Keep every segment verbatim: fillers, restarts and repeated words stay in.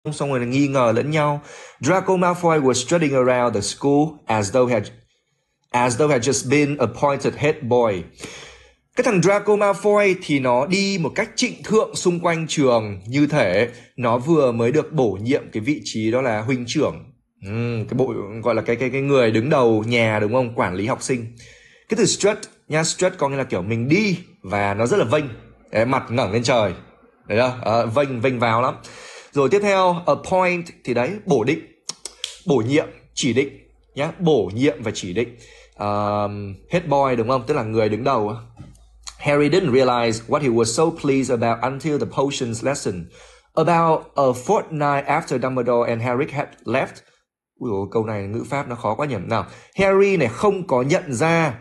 xong rồi là nghi ngờ lẫn nhau. Draco Malfoy was strutting around the school as though had as though had just been appointed head boy. Cái thằng Draco Malfoy thì nó đi một cách trịnh thượng xung quanh trường, như thể nó vừa mới được bổ nhiệm cái vị trí đó là huynh trưởng. Uhm, cái bộ gọi là cái cái cái người đứng đầu nhà, đúng không? Quản lý học sinh. Cái từ strut nha, strut có nghĩa là kiểu mình đi và nó rất là vênh. Đấy, mặt ngẩng lên trời. Đấy không? À, vênh vênh vào lắm. Rồi tiếp theo appoint thì đấy, bổ định, bổ nhiệm, chỉ định nhá, bổ nhiệm và chỉ định. Uh, head boy đúng không? Tức là người đứng đầu. Harry didn't realize what he was so pleased about until the potions lesson. About a fortnight after Dumbledore and Harry had left. Ui dồi, câu này ngữ pháp nó khó quá nhỉ. Nào, Harry này không có nhận ra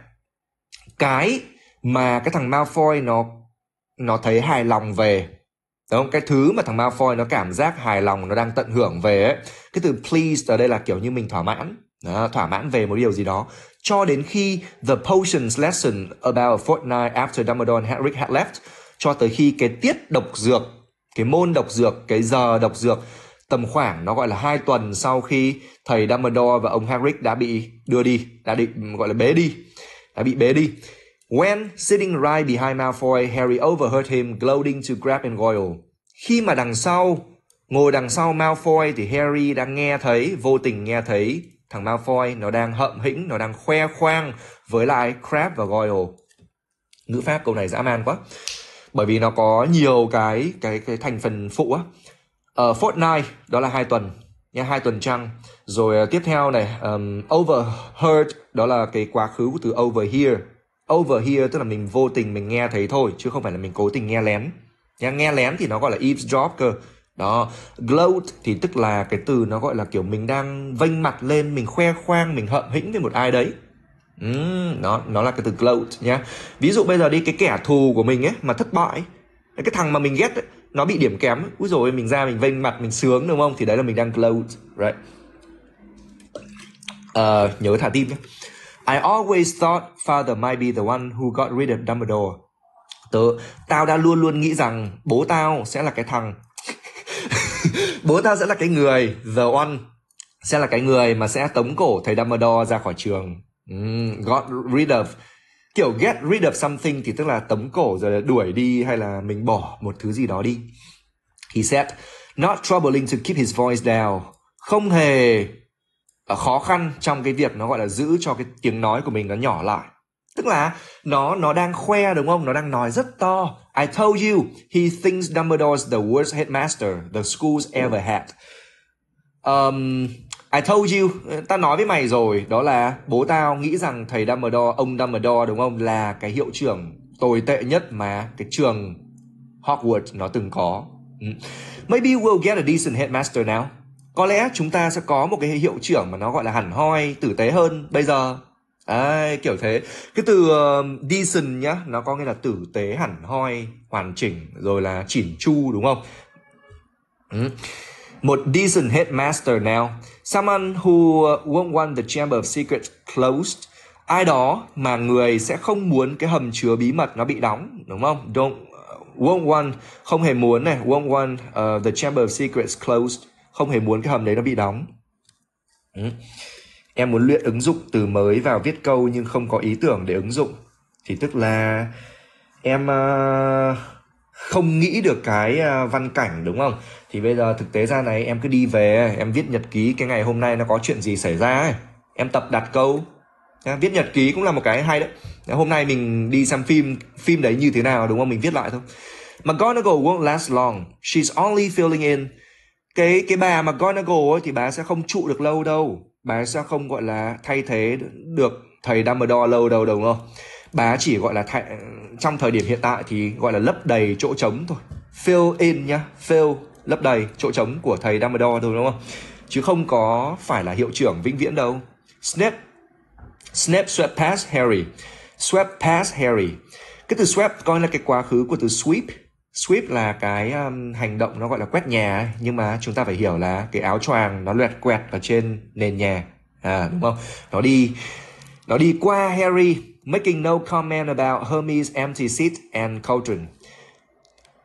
cái mà cái thằng Malfoy nó nó thấy hài lòng về. Đúng không? Cái thứ mà thằng Malfoy nó cảm giác hài lòng, nó đang tận hưởng về ấy. Cái từ pleased ở đây là kiểu như mình thỏa mãn. Đó, thỏa mãn về một điều gì đó. Cho đến khi the potions lesson about a fortnight after Dumbledore and Hagrid had left. Cho tới khi cái tiết độc dược, cái môn độc dược, cái giờ độc dược tầm khoảng nó gọi là hai tuần sau khi thầy Dumbledore và ông Hagrid đã bị đưa đi, đã định gọi là bế đi, đã bị bế đi. When sitting right behind Malfoy, Harry overheard him gloating to Crabbe and Goyle. Khi mà đằng sau, ngồi đằng sau Malfoy thì Harry đang nghe thấy, vô tình nghe thấy thằng Malfoy nó đang hậm hĩnh, nó đang khoe khoang với lại Crabbe và Goyle. Ngữ pháp câu này dã man quá. Bởi vì nó có nhiều cái cái cái thành phần phụ á. Uh, fortnight đó là hai tuần nha, hai tuần trăng. Rồi uh, tiếp theo này, um, overheard đó là cái quá khứ của từ overhear. Overhear tức là mình vô tình mình nghe thấy thôi, chứ không phải là mình cố tình nghe lén. Nha, nghe lén thì nó gọi là eavesdrop cơ. Đó, gloat thì tức là cái từ nó gọi là kiểu mình đang vênh mặt lên, mình khoe khoang, mình hậm hĩnh với một ai đấy. Uhm, nó, nó là cái từ gloat nhá. Ví dụ bây giờ đi, cái kẻ thù của mình ấy mà thất bại, cái thằng mà mình ghét ấy, nó bị điểm kém, úi rồi mình ra mình vênh mặt, mình sướng đúng không? Thì đấy là mình đang gloat, right? Uh, nhớ thả tim nhé. I always thought father might be the one who got rid of Dumbledore. Tớ, tao đã luôn luôn nghĩ rằng bố tao sẽ là cái thằng bố tao sẽ là cái người, the one, sẽ là cái người mà sẽ tống cổ thầy Dumbledore ra khỏi trường. Mm, got rid of, kiểu get rid of something thì tức là tống cổ rồi là đuổi đi, hay là mình bỏ một thứ gì đó đi. He said, not troubling to keep his voice down. Không hề khó khăn trong cái việc nó gọi là giữ cho cái tiếng nói của mình nó nhỏ lại. Tức là nó nó đang khoe đúng không? Nó đang nói rất to. I told you, he thinks Dumbledore's the worst headmaster the school's ever had. Um, I told you, ta nói với mày rồi, đó là bố tao nghĩ rằng thầy Dumbledore, ông Dumbledore đúng không, là cái hiệu trưởng tồi tệ nhất mà cái trường Hogwarts nó từng có. Maybe we'll get a decent headmaster now. Có lẽ chúng ta sẽ có một cái hiệu trưởng mà nó gọi là hẳn hoi, tử tế hơn bây giờ. Đấy, kiểu thế. Cái từ uh, decent nhá, nó có nghĩa là tử tế, hẳn hoi, hoàn chỉnh, rồi là chỉn chu đúng không? Ừ. Một decent headmaster now. Someone who won't want the Chamber of Secrets closed. Ai đó mà người sẽ không muốn cái hầm chứa bí mật nó bị đóng, đúng không? Don't, won't want, không hề muốn này, won't want uh, the Chamber of Secrets closed. Không hề muốn cái hầm đấy nó bị đóng. Ừ. Em muốn luyện ứng dụng từ mới vào viết câu nhưng không có ý tưởng để ứng dụng. Thì tức là em uh, không nghĩ được cái uh, văn cảnh đúng không? Thì bây giờ thực tế ra này, em cứ đi về, em viết nhật ký cái ngày hôm nay nó có chuyện gì xảy ra ấy. Em tập đặt câu. Viết nhật ký cũng là một cái hay đấy. Hôm nay mình đi xem phim, phim đấy như thế nào đúng không? Mình viết lại thôi. McGonagall won't last long. She's only filling in. Cái cái bà McGonagall ấy thì bà sẽ không trụ được lâu đâu. Bà sẽ không gọi là thay thế được thầy Dumbledore lâu đâu đúng không? Bà chỉ gọi là thay, trong thời điểm hiện tại thì gọi là lấp đầy chỗ trống thôi. Fill in nhá, fill, lấp đầy chỗ trống của thầy Dumbledore thôi đúng không? Chứ không có phải là hiệu trưởng vĩnh viễn đâu. Snape Snape swept past Harry. Swept past Harry. Cái từ swept coi là cái quá khứ của từ sweep. Sweep là cái um, hành động nó gọi là quét nhà ấy. Nhưng mà chúng ta phải hiểu là cái áo choàng nó loẹt quẹt ở trên nền nhà, à, đúng không? Nó đi Nó đi qua Harry, making no comment about Hermione's empty seat and cauldron.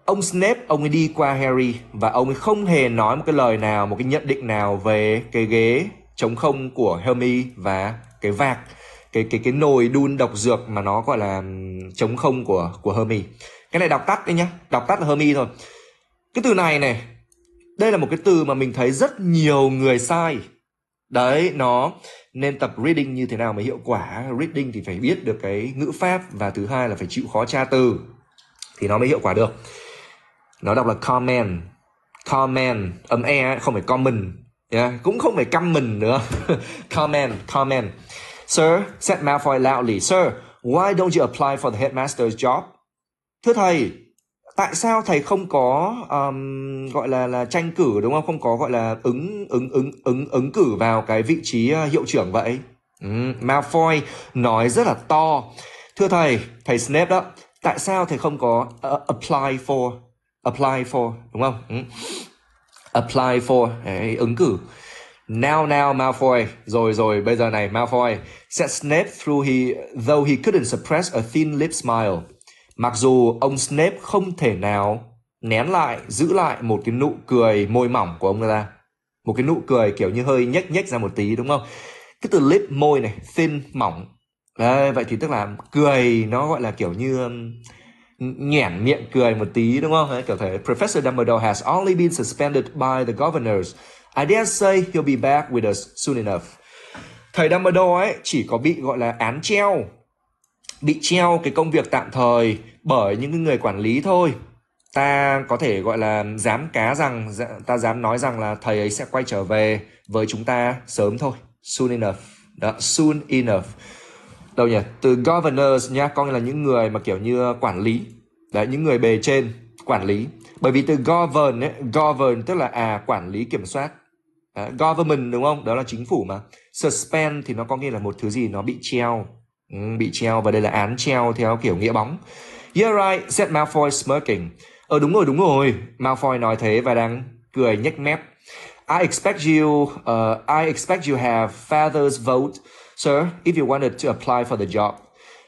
Ông Snape, ông ấy đi qua Harry và ông ấy không hề nói một cái lời nào, một cái nhận định nào về cái ghế trống không của Hermione và cái vạc, cái cái cái nồi đun độc dược mà nó gọi là trống không của của Hermione. Cái này đọc tắt đấy nhá, đọc tắt là Hermione thôi. Cái từ này này, đây là một cái từ mà mình thấy rất nhiều người sai. Đấy, nó nên tập reading như thế nào mà hiệu quả. Reading thì phải biết được cái ngữ pháp, và thứ hai là phải chịu khó tra từ thì nó mới hiệu quả được. Nó đọc là comment, comment, âm e, không phải common, yeah. Cũng không phải common nữa. comment, comment. Sir, said Malfoy loudly, Sir, why don't you apply for the headmaster's job? Thưa thầy, tại sao thầy không có um, gọi là là tranh cử, đúng không? Không có gọi là ứng ứng ứng ứng ứng cử vào cái vị trí uh, hiệu trưởng vậy? Mm, Malfoy nói rất là to. Thưa thầy, thầy Snape đó, tại sao thầy không có uh, apply for apply for, đúng không? Mm. Apply for, đấy, ứng cử. Now now Malfoy, rồi rồi bây giờ này Malfoy, said Snape through he though he couldn't suppress a thin lip smile. Mặc dù ông Snape không thể nào nén lại, giữ lại một cái nụ cười môi mỏng của ông ta. Một cái nụ cười kiểu như hơi nhếch nhếch ra một tí, đúng không? Cái từ lip, môi này, thin, mỏng. Đấy, vậy thì tức là cười nó gọi là kiểu như um, nhoẻn miệng cười một tí, đúng không? Đấy, kiểu thế. Professor Dumbledore has only been suspended by the governors. I dare say he'll be back with us soon enough. Thầy Dumbledore ấy chỉ có bị gọi là án treo, bị treo cái công việc tạm thời bởi những người quản lý thôi. Ta có thể gọi là dám cá rằng, ta dám nói rằng là thầy ấy sẽ quay trở về với chúng ta sớm thôi. Soon enough. Đó, soon enough. Đâu nhỉ? Từ governors nhá, có nghĩa là những người mà kiểu như quản lý. Đấy, những người bề trên, quản lý. Bởi vì từ govern ấy, govern tức là à quản lý, kiểm soát. Đó, government, đúng không? Đó là chính phủ mà. Suspend thì nó có nghĩa là một thứ gì nó bị treo. Ừ, bị treo, và đây là án treo theo kiểu nghĩa bóng. You're right, said Malfoy smirking. Ờ đúng rồi, đúng rồi. Malfoy nói thế và đang cười nhếch mép. I expect you, uh, I expect you have father's vote, sir, if you wanted to apply for the job.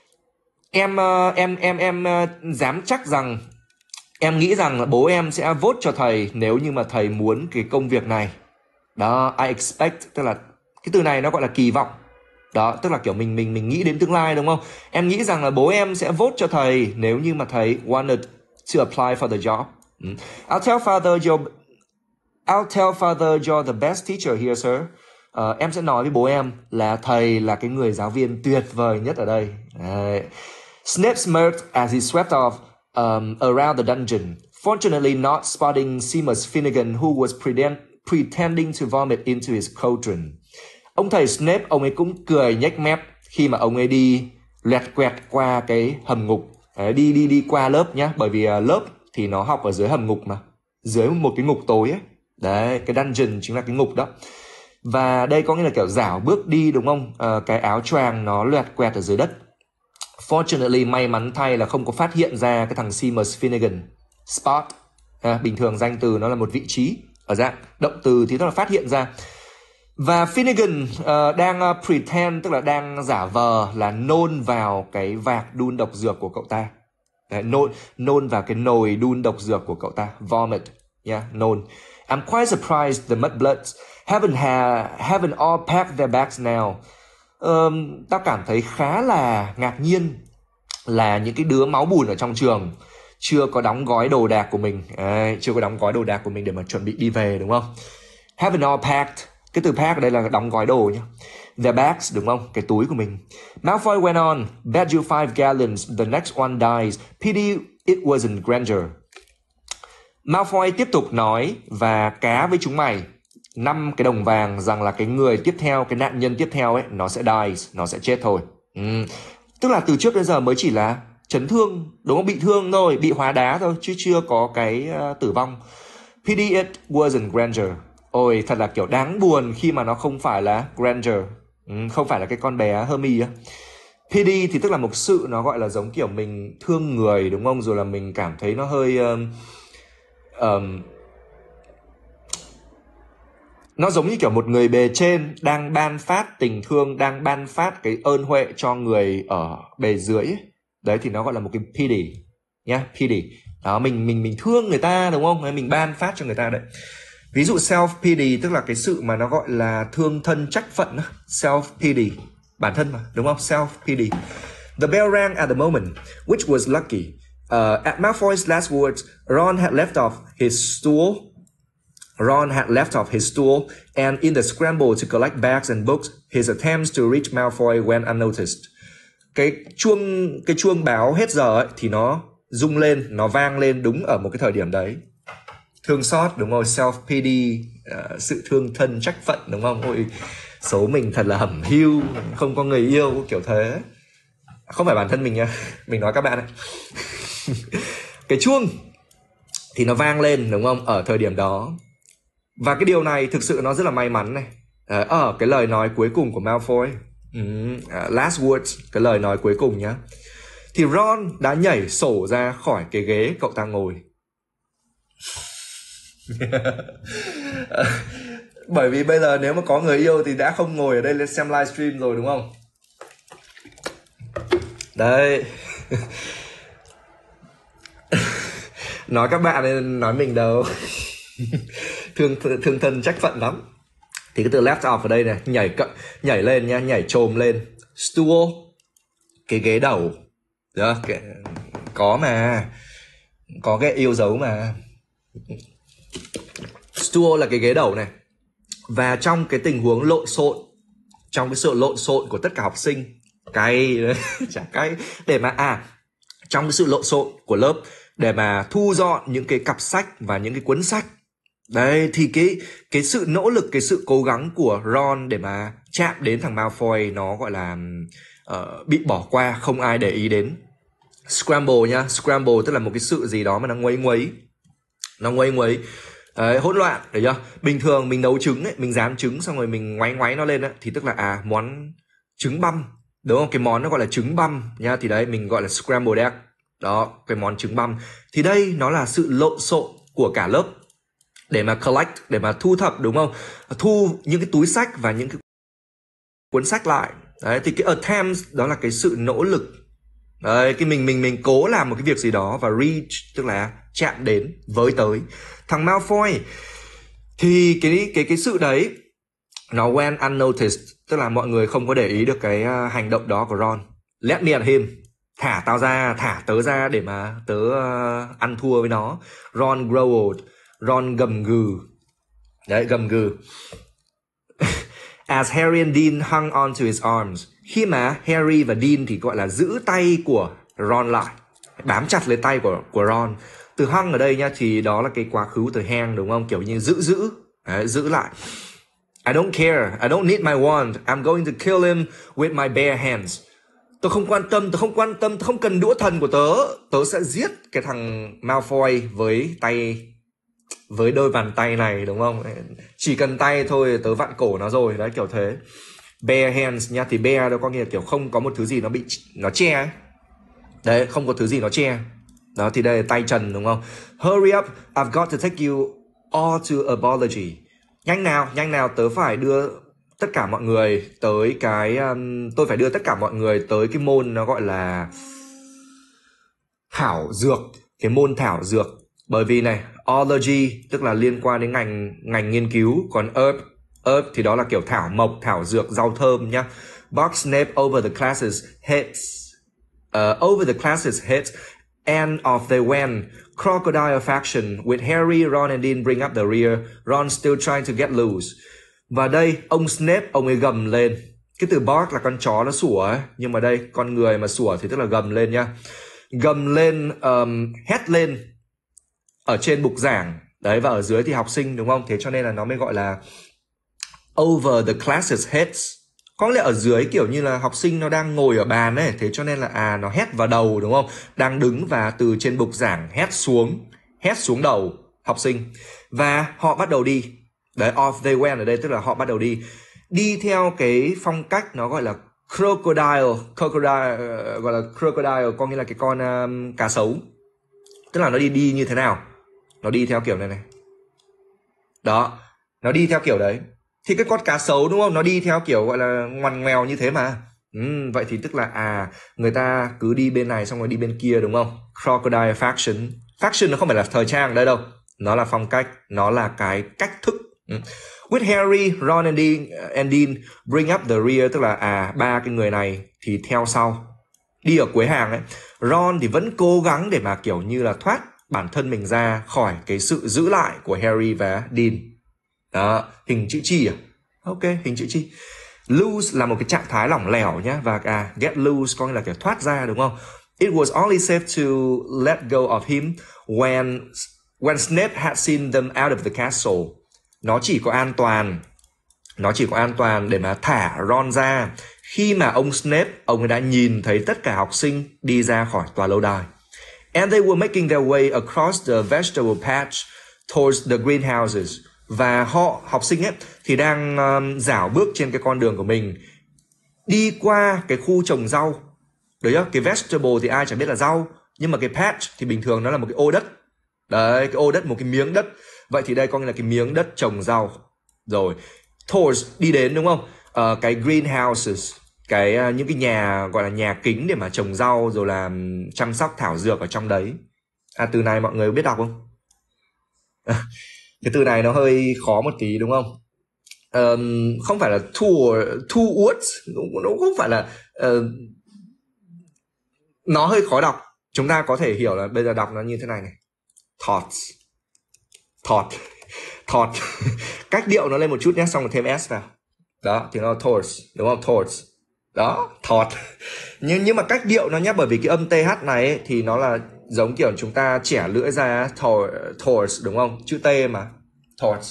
Em, uh, em, em, em uh, dám chắc rằng, em nghĩ rằng là bố em sẽ vote cho thầy nếu như mà thầy muốn cái công việc này. Đó, I expect, tức là cái từ này nó gọi là kỳ vọng. Đó, tức là kiểu mình mình mình nghĩ đến tương lai, đúng không? Em nghĩ rằng là bố em sẽ vote cho thầy nếu như mà thầy wanted to apply for the job. Mm. I'll tell father you're I'll tell father you're the best teacher here, sir. Uh, em sẽ nói với bố em là thầy là cái người giáo viên tuyệt vời nhất ở đây. Đấy. Snape smirked as he swept off um, around the dungeon, fortunately not spotting Seamus Finnegan, who was pretend, pretending to vomit into his cauldron. Ông thầy Snape, ông ấy cũng cười nhếch mép khi mà ông ấy đi loẹt quẹt qua cái hầm ngục. Đấy, đi đi đi qua lớp nhá, bởi vì uh, lớp thì nó học ở dưới hầm ngục mà, dưới một cái ngục tối ấy. Đấy, cái dungeon chính là cái ngục đó. Và đây có nghĩa là kiểu dảo bước đi, đúng không? Uh, cái áo choàng nó loẹt quẹt ở dưới đất. Fortunately, may mắn thay là không có phát hiện ra cái thằng Seamus Finnegan. Spot, à, bình thường danh từ nó là một vị trí, ở dạng động từ thì nó là phát hiện ra. Và Finnegan uh, đang uh, pretend, tức là đang giả vờ là nôn vào cái vạc đun độc dược của cậu ta. Đấy, nôn, nôn vào cái nồi đun độc dược của cậu ta. Vomit, yeah, nôn. I'm quite surprised the Mudbloods haven't, ha, haven't all packed their bags now. Um, tao cảm thấy khá là ngạc nhiên là những cái đứa máu bùn ở trong trường chưa có đóng gói đồ đạc của mình. Đấy, chưa có đóng gói đồ đạc của mình để mà chuẩn bị đi về, đúng không? Haven't all packed. Cái từ pack ở đây là đóng gói đồ nhá. Their bags, đúng không? Cái túi của mình. Malfoy went on. Bet you five gallons the next one dies. Pity it wasn't Granger. Malfoy tiếp tục nói và cá với chúng mày năm cái đồng vàng rằng là cái người tiếp theo, cái nạn nhân tiếp theo ấy, nó sẽ die, nó sẽ chết thôi. Ừ. Tức là từ trước đến giờ mới chỉ là chấn thương, đúng không? Bị thương thôi, bị hóa đá thôi, chứ chưa có cái uh, tử vong. Pity it wasn't Granger. Ôi, thật là kiểu đáng buồn khi mà nó không phải là Granger. Ừ, không phải là cái con bé Hermione á. Pity thì tức là một sự nó gọi là giống kiểu mình thương người, đúng không? Rồi là mình cảm thấy nó hơi... Um, um, nó giống như kiểu một người bề trên đang ban phát tình thương, đang ban phát cái ơn huệ cho người ở bề dưới ấy. Đấy thì nó gọi là một cái pity nhá, pity. Đó, mình mình mình thương người ta đúng không? Mình ban phát cho người ta đấy. Ví dụ self pity tức là cái sự mà nó gọi là thương thân trách phận. Self pity, bản thân mà, đúng không? Self pity. The bell rang at the moment, which was lucky. Uh, at Malfoy's last words, Ron had left off his stool. Ron had left off his stool, and in the scramble to collect bags and books, his attempts to reach Malfoy went unnoticed. Cái chuông cái chuông báo hết giờ ấy thì nó rung lên, nó vang lên đúng ở một cái thời điểm đấy. Thương xót, đúng không? Self pity, uh, sự thương thân trách phận, đúng không? Ôi, số mình thật là hẩm hiu, không có người yêu kiểu thế. Không phải bản thân mình nha, mình nói các bạn ấy. Cái chuông thì nó vang lên, đúng không? Ở thời điểm đó. Và cái điều này thực sự nó rất là may mắn này. Ở ờ, cái lời nói cuối cùng của Malfoy, uh, last words, cái lời nói cuối cùng nhá, thì Ron đã nhảy sổ ra khỏi cái ghế cậu ta ngồi. Bởi vì bây giờ nếu mà có người yêu thì đã không ngồi ở đây lên xem livestream rồi, đúng không? Đây. Nói các bạn nên nói mình đâu. thương, thương thân trách phận lắm. Thì cái từ left off ở đây này, nhảy cận, nhảy lên nha, nhảy trồm lên. Stool, cái ghế đầu. Được, cái, có mà, có cái yêu dấu mà. Stool là cái ghế đầu này. Và trong cái tình huống lộn xộn, trong cái sự lộn xộn của tất cả học sinh, cay, chả cay, để mà à, trong cái sự lộn xộn của lớp, để mà thu dọn những cái cặp sách và những cái cuốn sách. Đấy, thì cái cái sự nỗ lực, cái sự cố gắng của Ron để mà chạm đến thằng Malfoy nó gọi là uh, bị bỏ qua, không ai để ý đến. Scramble nhá, scramble tức là một cái sự gì đó mà nó nguấy nguấy, nó nguấy nguấy, đấy, hỗn loạn, thấy chưa? Bình thường mình nấu trứng ấy, mình rán trứng xong rồi mình ngoáy ngoáy nó lên ấy, thì tức là à món trứng băm, đúng không? Cái món nó gọi là trứng băm nhá, thì đấy mình gọi là scrambled egg. Đó, cái món trứng băm. Thì đây nó là sự lộn xộn của cả lớp để mà collect, để mà thu thập, đúng không? Thu những cái túi sách và những cái cuốn sách lại. Đấy, thì cái attempts đó là cái sự nỗ lực. Đấy, cái mình mình mình cố làm một cái việc gì đó và reach tức là chạm đến, với tới. Thằng Malfoy thì cái cái cái sự đấy nó went unnoticed, tức là mọi người không có để ý được cái uh, hành động đó của Ron. Let me at him. Thả tao ra, thả tớ ra để mà tớ uh, ăn thua với nó. Ron growled. Ron gầm gừ. Đấy, gầm gừ. As Harry and Dean hung onto his arms. Khi mà Harry và Dean thì gọi là giữ tay của Ron lại, bám chặt lấy tay của, của Ron. Từ hung ở đây nha, thì đó là cái quá khứ từ hang, đúng không? Kiểu như giữ giữ. Đấy, giữ lại. I don't care. I don't need my wand. I'm going to kill him with my bare hands. Tôi không quan tâm, tôi không quan tâm, tôi không cần đũa thần của tớ. Tớ sẽ giết cái thằng Malfoy với tay, với đôi bàn tay này, đúng không? Chỉ cần tay thôi tớ vặn cổ nó rồi. Đấy, kiểu thế. Bare hands nha, thì bare đó có nghĩa là kiểu không có một thứ gì nó bị, nó che ấy. Đấy, không có thứ gì nó che. Đó, thì đây là tay trần, đúng không? Hurry up, I've got to take you all to a apology. Nhanh nào, nhanh nào, tớ phải đưa tất cả mọi người tới cái um, tôi phải đưa tất cả mọi người tới cái môn nó gọi là thảo dược, cái môn thảo dược. Bởi vì này, ology tức là liên quan đến ngành ngành nghiên cứu, còn herb herb thì đó là kiểu thảo mộc, thảo dược, rau thơm nhá. Bark Snape over the classes heads, uh, over the classes heads, and off they went. Crocodile faction with Harry, Ron and Dean bring up the rear. Ron still trying to get loose. Và đây, ông Snape, ông ấy gầm lên. Cái từ bark là con chó nó sủa ấy. Nhưng mà đây, con người mà sủa thì tức là gầm lên nhá. Gầm lên, um, hét lên ở trên bục giảng. Đấy, và ở dưới thì học sinh, đúng không? Thế cho nên là nó mới gọi là over the classes heads. Có lẽ ở dưới kiểu như là học sinh nó đang ngồi ở bàn ấy. Thế cho nên là à nó hét vào đầu, đúng không? Đang đứng và từ trên bục giảng hét xuống. Hét xuống đầu học sinh. Và họ bắt đầu đi. Đấy, off they went ở đây tức là họ bắt đầu đi. Đi theo cái phong cách nó gọi là crocodile. Crocodile, uh, gọi là crocodile có nghĩa là cái con um, cá sấu. Tức là nó đi đi như thế nào? Nó đi theo kiểu này này. Đó, nó đi theo kiểu đấy. Thì cái con cá sấu, đúng không? Nó đi theo kiểu gọi là ngoằn ngoèo như thế mà. Ừ, vậy thì tức là à người ta cứ đi bên này xong rồi đi bên kia, đúng không? Crocodile faction. Fashion nó không phải là thời trang ở đây đâu, nó là phong cách, nó là cái cách thức. With Harry, Ron and Dean, and Dean bring up the rear, tức là à ba cái người này thì theo sau, đi ở cuối hàng ấy. Ron thì vẫn cố gắng để mà kiểu như là thoát bản thân mình ra khỏi cái sự giữ lại của Harry và Dean. Đó, hình chữ chi à? Ok, hình chữ chi. Loose là một cái trạng thái lỏng lẻo nhá, và à get loose có nghĩa là kiểu thoát ra, đúng không? It was only safe to let go of him when when Snape had seen them out of the castle. Nó chỉ có an toàn, nó chỉ có an toàn để mà thả Ron ra khi mà ông Snape, ông ấy đã nhìn thấy tất cả học sinh đi ra khỏi tòa lâu đài. And they were making their way across the vegetable patch towards the greenhouses. Và họ, học sinh ấy, thì đang um, dảo bước trên cái con đường của mình, đi qua cái khu trồng rau. Đấy nhá, cái vegetable thì ai chẳng biết là rau, nhưng mà cái patch thì bình thường nó là một cái ô đất. Đấy, cái ô đất, một cái miếng đất. Vậy thì đây có nghĩa là cái miếng đất trồng rau. Rồi, towards, đi đến, đúng không? Uh, cái greenhouses, cái uh, những cái nhà gọi là nhà kính để mà trồng rau rồi là chăm sóc thảo dược ở trong đấy. À, từ này mọi người biết đọc không? Cái từ này nó hơi khó một tí, đúng không? Um, không phải là tour, towards, nó không phải là uh, nó hơi khó đọc. Chúng ta có thể hiểu là bây giờ đọc nó như thế này này. Thoughts, thought, thought. Cách điệu nó lên một chút nhé, xong rồi thêm s vào. Đó, thì nó là towards, đúng không? Towards. Đó, thought. Nhưng nhưng mà cách điệu nó nhé, bởi vì cái âm th này ấy, thì nó là giống kiểu chúng ta chẻ lưỡi ra towards, đúng không? Chữ t mà. Towards.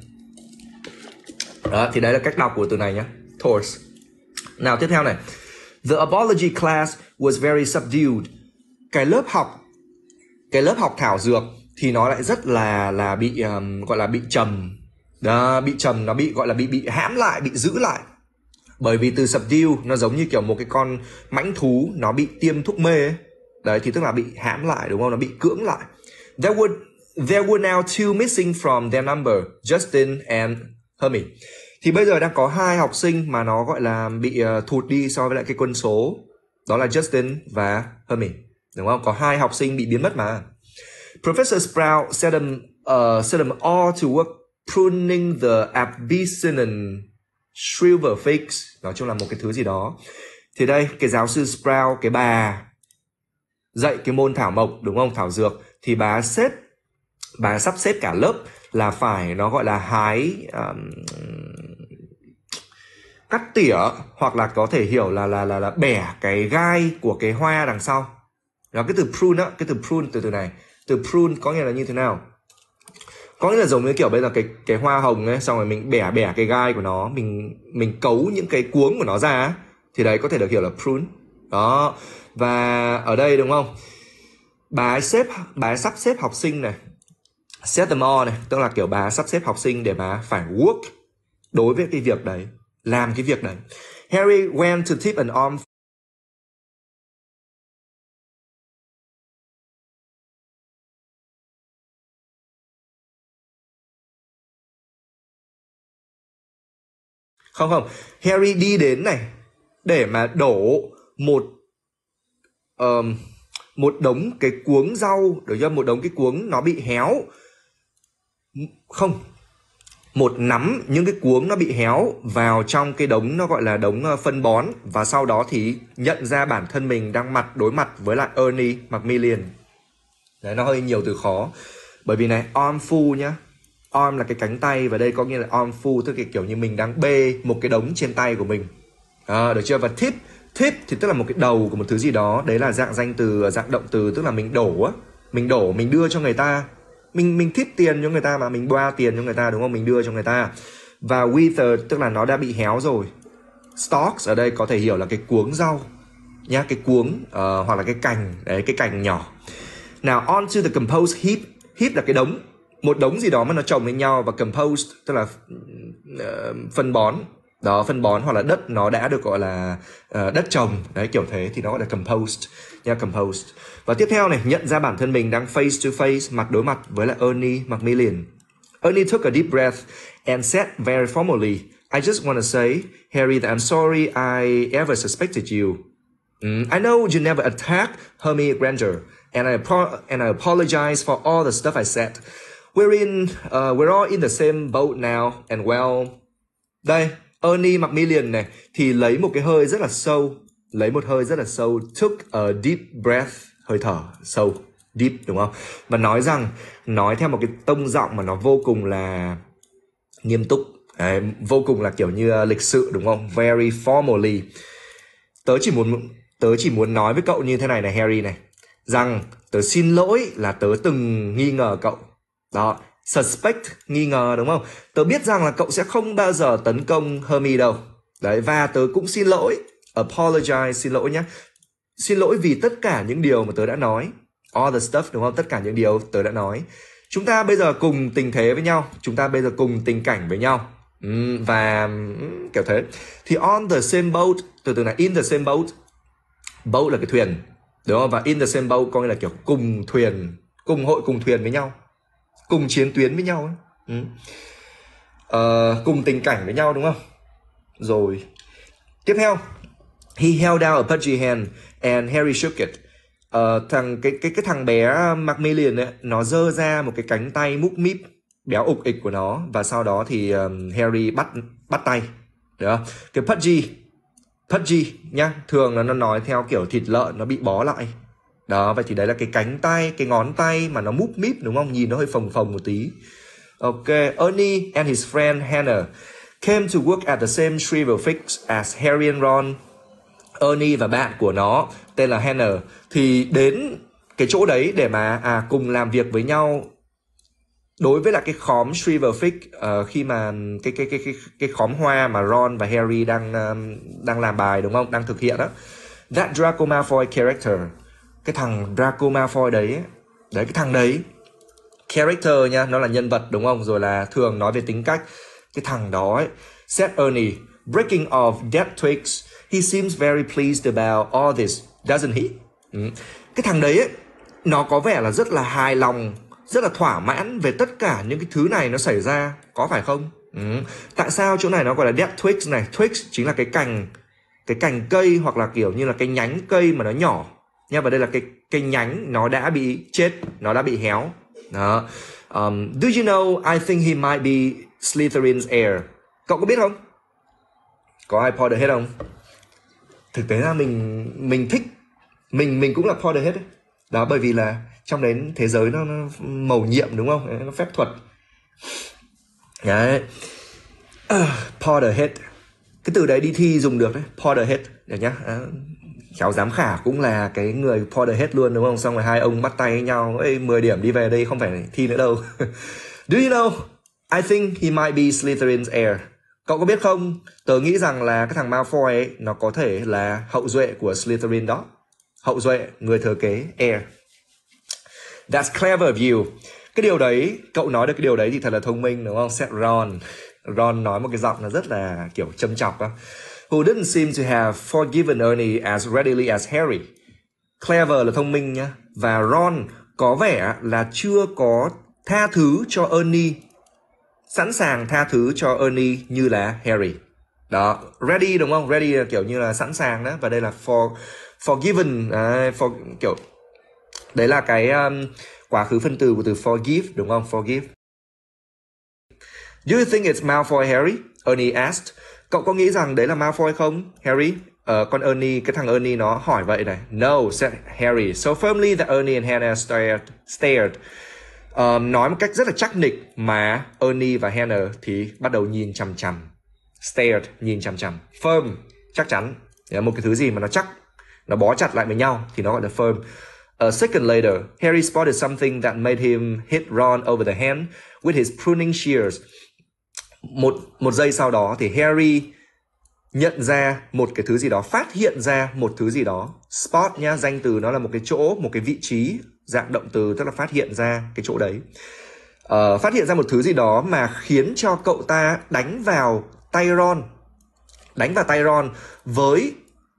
Đó, thì đấy là cách đọc của từ này nhé. Towards. Nào, tiếp theo này. The apology class was very subdued. Cái lớp học, cái lớp học thảo dược thì nó lại rất là là bị um, gọi là bị trầm. Đó, bị trầm, nó bị gọi là bị bị hãm lại, bị giữ lại. Bởi vì từ subdue nó giống như kiểu một cái con mãnh thú nó bị tiêm thuốc mê ấy. Đấy, thì tức là bị hãm lại, đúng không? Nó bị cưỡng lại. There were there were now two missing from their number, Justin and Hermione. Thì bây giờ đang có hai học sinh mà nó gọi là bị uh, thụt đi so với lại cái quân số. Đó là Justin và Hermione, đúng không? Có hai học sinh bị biến mất mà. Professor Sprout set them, uh, set them all to work pruning the Abyssinian silver figs. Nói chung là một cái thứ gì đó. Thì đây, cái giáo sư Sprout, cái bà dạy cái môn thảo mộc, đúng không? Thảo dược. Thì bà xếp, bà sắp xếp cả lớp là phải, nó gọi là hái, um, cắt tỉa, hoặc là có thể hiểu là là là là bẻ cái gai của cái hoa đằng sau. Đó, cái từ prune á, cái từ prune, từ từ này, từ prune có nghĩa là như thế nào? Có nghĩa là giống như kiểu bây giờ cái cái hoa hồng ấy, xong rồi mình bẻ bẻ cái gai của nó, mình mình cấu những cái cuống của nó ra, thì đấy có thể được hiểu là prune. Đó. Và ở đây, đúng không? Bà ấy xếp, bà ấy sắp xếp học sinh này, set them all này, tức là kiểu bà ấy sắp xếp học sinh để mà phải work đối với cái việc đấy, làm cái việc đấy. Harry went to tip an arm. Không không, Harry đi đến này để mà đổ một um, một đống cái cuống rau, được chưa? Một đống cái cuống nó bị héo. Không, một nắm những cái cuống nó bị héo vào trong cái đống, nó gọi là đống phân bón. Và sau đó thì nhận ra bản thân mình đang mặt đối mặt với lại Ernie Macmillan. Đấy, nó hơi nhiều từ khó. Bởi vì này, armful nhá, arm là cái cánh tay, và đây có nghĩa là armful, tức là kiểu như mình đang bê một cái đống trên tay của mình. À, được chưa? Và tip, tip thì tức là một cái đầu của một thứ gì đó. Đấy là dạng danh từ, dạng động từ, tức là mình đổ á. Mình đổ, mình đưa cho người ta. Mình mình tip tiền cho người ta mà, mình boa tiền cho người ta, đúng không? Mình đưa cho người ta. Và wither tức là nó đã bị héo rồi. Stalks ở đây có thể hiểu là cái cuống rau nhá, cái cuống uh, hoặc là cái cành, đấy, cái cành nhỏ. Nào, onto the composed heap. Heap là cái đống, một đống gì đó mà nó chồng lên nhau. Và composed tức là uh, phân bón. Đó, phân bón hoặc là đất nó đã được gọi là uh, đất trồng. Đấy, kiểu thế thì nó gọi là composed nha, composed. Và tiếp theo này, nhận ra bản thân mình đang face to face, mặt đối mặt với lại Ernie Macmillan. Ernie took a deep breath and said very formally, I just want to say, Harry, that I'm sorry I ever suspected you. Mm, I know you never attacked Hermione Granger. and I and I apologize for all the stuff I said. We're in uh, we're all in the same boat now, and well, đây Ernie Macmillan này thì lấy một cái hơi rất là sâu, lấy một hơi rất là sâu, took a deep breath, hơi thở sâu, deep, đúng không? Và nói rằng, nói theo một cái tông giọng mà nó vô cùng là nghiêm túc, đấy, vô cùng là kiểu như lịch sự, đúng không? Very formally. Tớ chỉ muốn tớ chỉ muốn nói với cậu như thế này này, Harry này, rằng tớ xin lỗi là tớ từng nghi ngờ cậu. Đó, suspect, nghi ngờ, đúng không? Tớ biết rằng là cậu sẽ không bao giờ tấn công Hermione đâu. Đấy, và tớ cũng xin lỗi, apologize, xin lỗi nhé. Xin lỗi vì tất cả những điều mà tớ đã nói. All the stuff, đúng không? Tất cả những điều tớ đã nói. Chúng ta bây giờ cùng tình thế với nhau. Chúng ta bây giờ cùng tình cảnh với nhau. Ừ, và ừ, kiểu thế. Thì on the same boat, từ từ này, in the same boat. Boat là cái thuyền, đúng không? Và in the same boat có nghĩa là kiểu cùng thuyền, cùng hội cùng thuyền với nhau, cùng chiến tuyến với nhau ấy. Ừ. Uh, cùng tình cảnh với nhau, đúng không? Rồi tiếp theo, he held out a pudgy hand and Harry shook it. Uh, thằng cái cái cái thằng bé Macmillan ấy, nó giơ ra một cái cánh tay múc míp béo ục ịch của nó, và sau đó thì um, Harry bắt bắt tay, được không? Cái pudgy, pudgy nhá, thường là nó nói theo kiểu thịt lợn nó bị bó lại. Đó, vậy thì đấy là cái cánh tay, cái ngón tay mà nó múp míp, đúng không? Nhìn nó hơi phồng phồng một tí. Ok, Ernie and his friend Hannah came to work at the same shrivel fix as Harry and Ron. Ernie và bạn của nó tên là Hannah thì đến cái chỗ đấy để mà à cùng làm việc với nhau đối với lại cái khóm shrivel fig, uh, khi mà cái cái cái cái cái khóm hoa mà Ron và Harry đang um, đang làm bài, đúng không? Đang thực hiện đó. That Draco Malfoy character, cái thằng Draco Malfoy đấy, đấy cái thằng đấy, character nha, nó là nhân vật, đúng không? Rồi là thường nói về tính cách. Cái thằng đó ấy, said Ernie, breaking off dead twigs, he seems very pleased about all this, doesn't he? Ừ. Cái thằng đấy ấy, nó có vẻ là rất là hài lòng, rất là thỏa mãn về tất cả những cái thứ này nó xảy ra, có phải không? Ừ. Tại sao chỗ này nó gọi là dead twigs này? Twigs chính là cái cành, cái cành cây hoặc là kiểu như là cái nhánh cây mà nó nhỏ nha, và đây là cái cái nhánh nó đã bị chết, nó đã bị héo. Đó. Um, do you know I think he might be Slytherin's heir? Cậu có biết không? Có ai Potterhead không? Thực tế là mình mình thích, mình mình cũng là Potterhead ấy. Đó, bởi vì là trong đấy thế giới nó, nó mầu nhiệm, đúng không? Nó phép thuật. Đấy. Uh, Potterhead. Cái từ đấy đi thi dùng được đấy, Potterhead, được nhá. À, khéo giám khảo cũng là cái người Potterhead luôn, đúng không? Xong rồi hai ông bắt tay với nhau, ê, mười điểm đi về đây, không phải thi nữa đâu. Do you know, I think he might be Slytherin's heir. Cậu có biết không? Tớ nghĩ rằng là cái thằng Malfoy ấy, nó có thể là hậu duệ của Slytherin đó. Hậu duệ, người thừa kế, heir. That's clever of you. Cái điều đấy, cậu nói được cái điều đấy thì thật là thông minh, đúng không? Said Ron. Ron nói một cái giọng nó rất là kiểu châm chọc đó. Who didn't seem to have forgiven Ernie as readily as Harry. Clever là thông minh nhá. Và Ron có vẻ là chưa có tha thứ cho Ernie, sẵn sàng tha thứ cho Ernie như là Harry. Đó, ready, đúng không? Ready là kiểu như là sẵn sàng đó. Và đây là for, forgiven, uh, for, kiểu đấy là cái um, quá khứ phân từ của từ forgive, đúng không? Forgive. Do you think it's Malfoy, Harry? Ernie asked. Cậu có nghĩ rằng đấy là Malfoy không, Harry? Uh, con Ernie, cái thằng Ernie nó hỏi vậy này. No, said Harry, so firmly that Ernie and Hannah stared. stared. Um, nói một cách rất là chắc nịch mà Ernie và Hannah thì bắt đầu nhìn chằm chằm. Stared, nhìn chằm chằm. Firm, chắc chắn. Đấy, một cái thứ gì mà nó chắc, nó bó chặt lại với nhau thì nó gọi là firm. A second later, Harry spotted something that made him hit Ron over the hand with his pruning shears. Một, một giây sau đó thì Harry nhận ra một cái thứ gì đó, phát hiện ra một thứ gì đó. Spot nhá, danh từ nó là một cái chỗ, một cái vị trí, dạng động từ, tức là phát hiện ra cái chỗ đấy. Uh, phát hiện ra một thứ gì đó mà khiến cho cậu ta đánh vào tay Ron. Đánh vào tay Ron với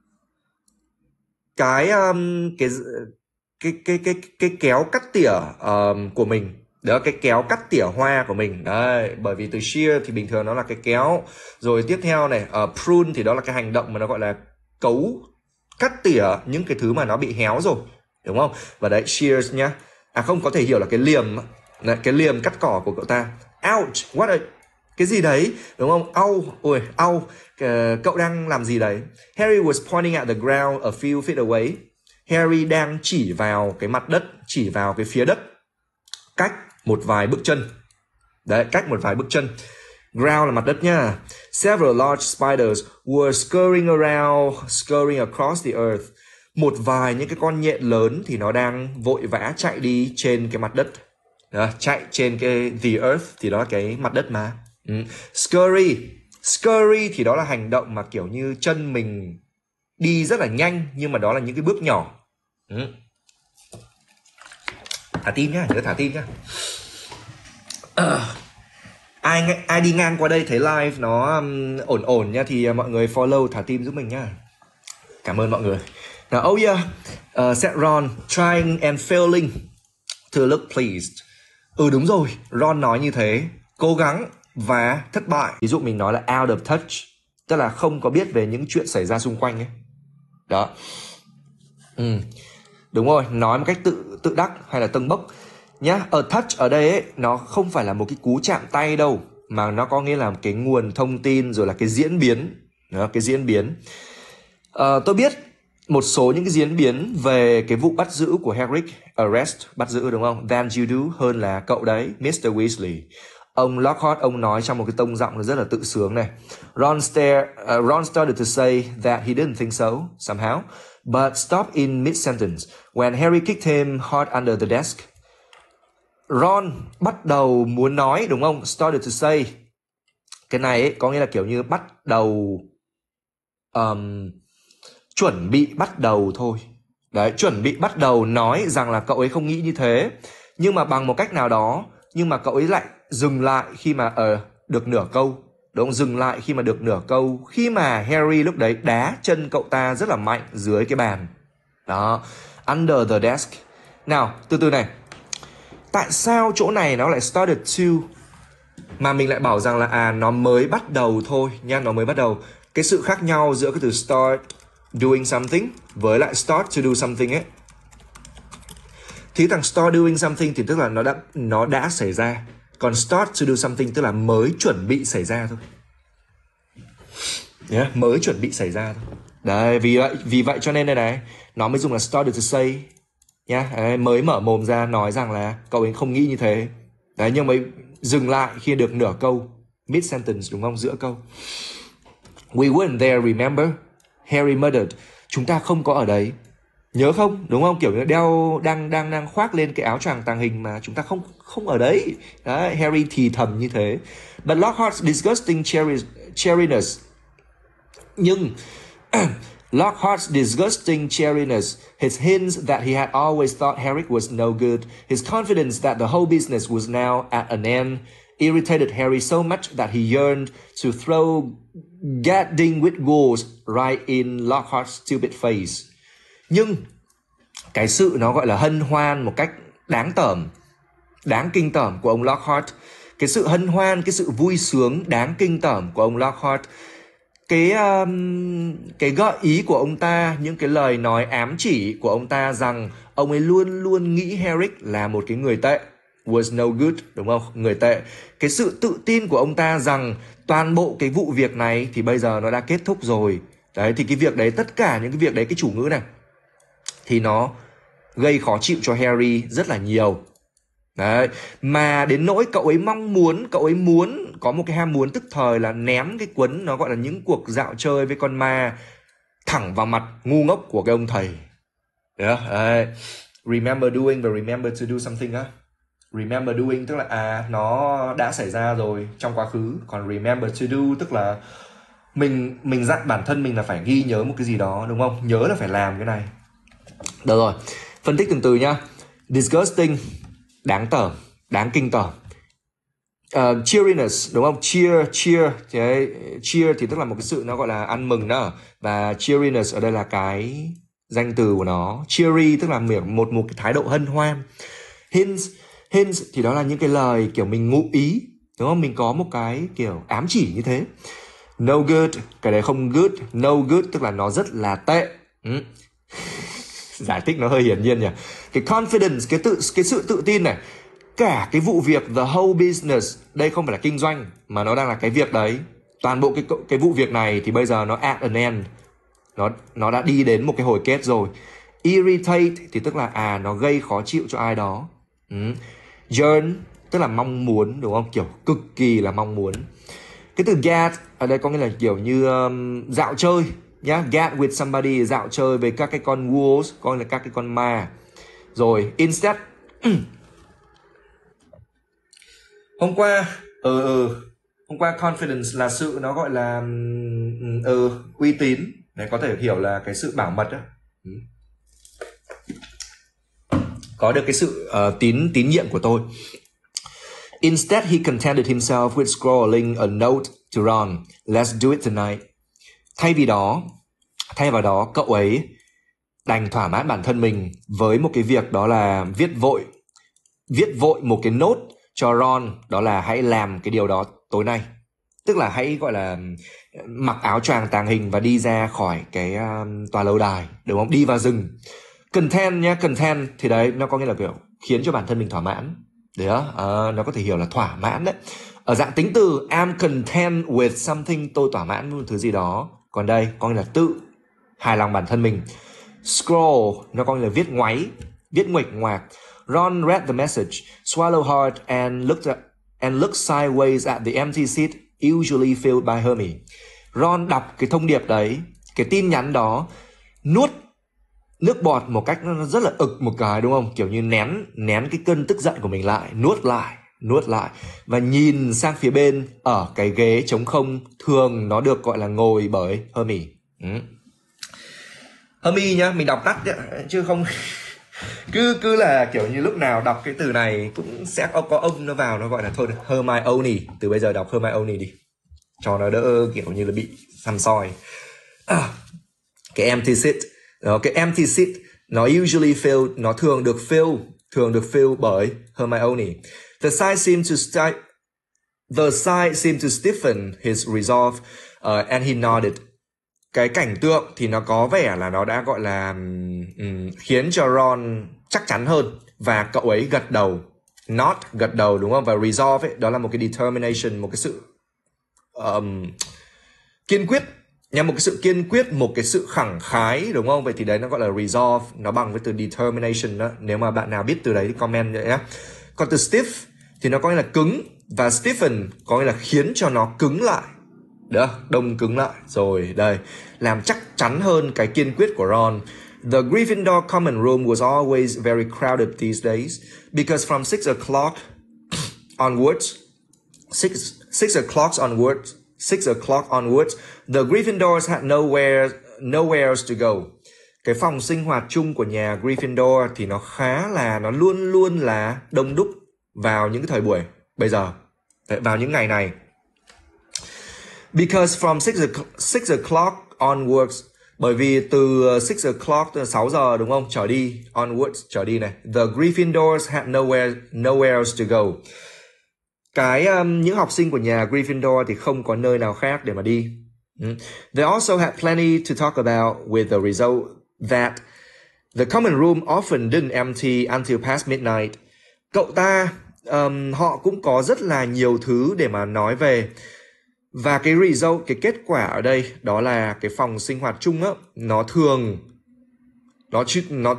cái um, cái, cái cái cái cái kéo cắt tỉa um, của mình. Đó, cái kéo cắt tỉa hoa của mình. Đấy, bởi vì từ shear thì bình thường nó là cái kéo. Rồi tiếp theo này, uh, prune thì đó là cái hành động mà nó gọi là cấu, cắt tỉa những cái thứ mà nó bị héo rồi. đúng không? Và đấy, shears nhá. À không, có thể hiểu là cái liềm, cái liềm cắt cỏ của cậu ta. Ouch, what a... cái gì đấy, đúng không? Au, ôi, au, cậu đang làm gì đấy? Harry was pointing at the ground a few feet away. Harry đang chỉ vào cái mặt đất, chỉ vào cái phía đất, cách một vài bước chân. Đấy, cách một vài bước chân. Ground là mặt đất nha. Several large spiders were scurrying around, scurrying across the earth. Một vài những cái con nhện lớn thì nó đang vội vã chạy đi trên cái mặt đất. Đó, chạy trên cái the earth thì đó là cái mặt đất mà. Ừ. Scurry, scurry thì đó là hành động mà kiểu như chân mình đi rất là nhanh, nhưng mà đó là những cái bước nhỏ. Ừ. Thả tim nhá, nhớ thả tim nhá. Uh. Ai ai đi ngang qua đây thấy live nó um, ổn ổn nha thì uh, mọi người follow thả tim giúp mình nhá. Cảm ơn mọi người. Now, oh yeah, uh, said Ron, trying and failing to look pleased. Ừ đúng rồi, Ron nói như thế, cố gắng và thất bại. Ví dụ mình nói là out of touch, tức là không có biết về những chuyện xảy ra xung quanh ấy. Đó. Ừ. Đúng rồi, nói một cách tự tự đắc hay là tâng bốc nhá. Ở touch ở đây ấy, nó không phải là một cái cú chạm tay đâu, mà nó có nghĩa là cái nguồn thông tin rồi là cái diễn biến. Đó, cái diễn biến. À, tôi biết một số những cái diễn biến về cái vụ bắt giữ của Hagrid, arrest, bắt giữ đúng không? Than you do, hơn là cậu đấy, mister Weasley. Ông Lockhart, ông nói trong một cái tông giọng rất là tự sướng này. Ron, stare, uh, Ron started to say that he didn't think so, somehow, but stopped in mid-sentence when Harry kicked him hard under the desk. Ron bắt đầu muốn nói, đúng không? Started to say. Cái này ấy, có nghĩa là kiểu như bắt đầu... Um, chuẩn bị bắt đầu thôi. Đấy, chuẩn bị bắt đầu nói rằng là cậu ấy không nghĩ như thế. Nhưng mà bằng một cách nào đó, nhưng mà cậu ấy lại dừng lại khi mà uh, được nửa câu. Đúng không? Dừng lại khi mà được nửa câu. Khi mà Harry lúc đấy đá chân cậu ta rất là mạnh dưới cái bàn. Đó, under the desk. Nào, từ từ này. Tại sao chỗ này nó lại started to, mà mình lại bảo rằng là à nó mới bắt đầu thôi nha, nó mới bắt đầu. Cái sự khác nhau giữa cái từ start doing something với lại start to do something ấy, thì thằng start doing something thì tức là nó đã nó đã xảy ra, còn start to do something tức là mới chuẩn bị xảy ra thôi. Yeah, mới chuẩn bị xảy ra thôi. Đấy, vì vậy vì vậy cho nên đây này nó mới dùng là started to say nhá. Yeah, mới mở mồm ra nói rằng là cậu ấy không nghĩ như thế. Đấy, nhưng mới dừng lại khi được nửa câu, mid sentence, đúng không, giữa câu. We weren't there, remember? Harry muttered. Chúng ta không có ở đấy. Nhớ không? Đúng không? Kiểu như đeo đang đang đang khoác lên cái áo choàng tàng hình mà chúng ta không không ở đấy. Đấy, Harry thì thầm như thế. But Lockhart's disgusting cherry, cherryness. Nhưng Lockhart's disgusting cherryness, his hints that he had always thought Harry was no good, his confidence that the whole business was now at an end, irritated Harry so much that he yearned to throw Gadding with goals right in Lockhart's stupid face. Nhưng cái sự nó gọi là hân hoan một cách đáng tởm, đáng kinh tởm của ông Lockhart, cái sự hân hoan, cái sự vui sướng đáng kinh tởm của ông Lockhart, cái um, cái gợi ý của ông ta, những cái lời nói ám chỉ của ông ta rằng ông ấy luôn luôn nghĩ Harry là một cái người tệ, was no good, đúng không? Người tệ. Cái sự tự tin của ông ta rằng toàn bộ cái vụ việc này thì bây giờ nó đã kết thúc rồi. Đấy, thì cái việc đấy, tất cả những cái việc đấy, cái chủ ngữ này thì nó gây khó chịu cho Harry rất là nhiều. Đấy, mà đến nỗi cậu ấy mong muốn, cậu ấy muốn có một cái ham muốn tức thời là ném cái cuốn nó gọi là những cuộc dạo chơi với con ma thẳng vào mặt ngu ngốc của cái ông thầy. Đấy, remember doing và remember to do something á. Remember doing tức là à nó đã xảy ra rồi trong quá khứ, còn remember to do tức là mình mình dặn bản thân mình là phải ghi nhớ một cái gì đó, đúng không? Nhớ là phải làm cái này. Được rồi, phân tích từng từ nhá. Disgusting, đáng tởm, đáng kinh tởm. Uh, cheeriness, đúng không? Cheer, cheer, đấy, cheer thì tức là một cái sự nó gọi là ăn mừng đó, và cheeriness ở đây là cái danh từ của nó. Cheery tức là một một cái thái độ hân hoan. Hints, hints thì đó là những cái lời kiểu mình ngụ ý, đúng không? Mình có một cái kiểu ám chỉ như thế. No good, cái đấy không good. No good tức là nó rất là tệ. Ừ. Giải thích nó hơi hiển nhiên nhỉ. Cái confidence, cái tự cái sự tự tin này, cả cái vụ việc the whole business, đây không phải là kinh doanh mà nó đang là cái việc đấy. Toàn bộ cái cái vụ việc này thì bây giờ nó at an end. Nó nó đã đi đến một cái hồi kết rồi. Irritate thì tức là à nó gây khó chịu cho ai đó. Ừ. Yearn tức là mong muốn, đúng không? Kiểu cực kỳ là mong muốn. Cái từ get ở đây có nghĩa là kiểu như um, dạo chơi nhá. Get with somebody, dạo chơi với các cái con wolves, có nghĩa là các cái con ma. Rồi instead hôm qua ừ ừ hôm qua confidence là sự nó gọi là ừ uy tín. Đấy, có thể hiểu là cái sự bảo mật đó. Ừ. Có được cái sự uh, tín tín nhiệm của tôi. Instead, he contented himself with scrawling a note to Ron. Let's do it tonight. Thay vì đó, thay vào đó, cậu ấy đành thỏa mãn bản thân mình với một cái việc đó là viết vội, viết vội một cái note cho Ron, đó là hãy làm cái điều đó tối nay. Tức là hãy gọi là mặc áo choàng tàng hình và đi ra khỏi cái um, tòa lâu đài, đúng không? Đi vào rừng. Content nhá, content thì đấy nó có nghĩa là kiểu khiến cho bản thân mình thỏa mãn. Đấy đó, à, nó có thể hiểu là thỏa mãn đấy. Ở dạng tính từ I'm content with something, tôi thỏa mãn với một thứ gì đó. Còn đây có nghĩa là tự hài lòng bản thân mình. Scroll nó có nghĩa là viết ngoáy, viết nguệch ngoạc. Ron read the message, swallowed hard and looked at, and looked sideways at the empty seat usually filled by Hermione. Ron đọc cái thông điệp đấy, cái tin nhắn đó, nuốt nước bọt một cách nó rất là ực một cái, đúng không? Kiểu như nén nén cái cơn tức giận của mình lại, nuốt lại, nuốt lại và nhìn sang phía bên ở cái ghế trống không thường nó được gọi là ngồi bởi Hermione. Ừ. Hermione nhá, mình đọc tắt nhá, chứ không cứ cứ là kiểu như lúc nào đọc cái từ này cũng sẽ có, có ông nó vào nó gọi là thôi Hermione, từ bây giờ đọc Hermione đi cho nó đỡ kiểu như là bị săm soi. À, cái empty seat đó, cái empty seat nó usually filled, nó thường được fill, thường được fill bởi Hermione. The side seemed to start, the side seemed to stiffen his resolve, uh, and he nodded. Cái cảnh tượng thì nó có vẻ là nó đã gọi là um, khiến cho Ron chắc chắn hơn và cậu ấy gật đầu. Nod, gật đầu, đúng không? Và resolve ấy, đó là một cái determination, một cái sự um, kiên quyết nha, một cái sự kiên quyết, một cái sự khẳng khái, đúng không? Vậy thì đấy nó gọi là resolve, nó bằng với từ determination đó. Nếu mà bạn nào biết từ đấy thì comment vậy nhé. Còn từ stiff thì nó có nghĩa là cứng, và stiffen có nghĩa là khiến cho nó cứng lại. Được, đông cứng lại. Rồi, đây, làm chắc chắn hơn cái kiên quyết của Ron. The Gryffindor common room was always very crowded these days because from six o'clock onwards, six, six o'clock onwards, six o'clock onwards, the Gryffindors had nowhere, nowhere else to go. Cái phòng sinh hoạt chung của nhà Gryffindor thì nó khá là, nó luôn luôn là đông đúc vào những cái thời buổi bây giờ, vào những ngày này. Because from six o'clock onwards, bởi vì từ six o'clock, từ sáu giờ, đúng không? Trở đi, onwards, trở đi này. The Gryffindors had nowhere, nowhere else to go. Cái um, những học sinh của nhà Gryffindor thì không có nơi nào khác để mà đi. Mm. They also had plenty to talk about, with the result that the common room often didn't empty until past midnight. Cậu ta, um, họ cũng có rất là nhiều thứ để mà nói về. Và cái result, cái kết quả ở đây đó là cái phòng sinh hoạt chung á, nó thường nó nó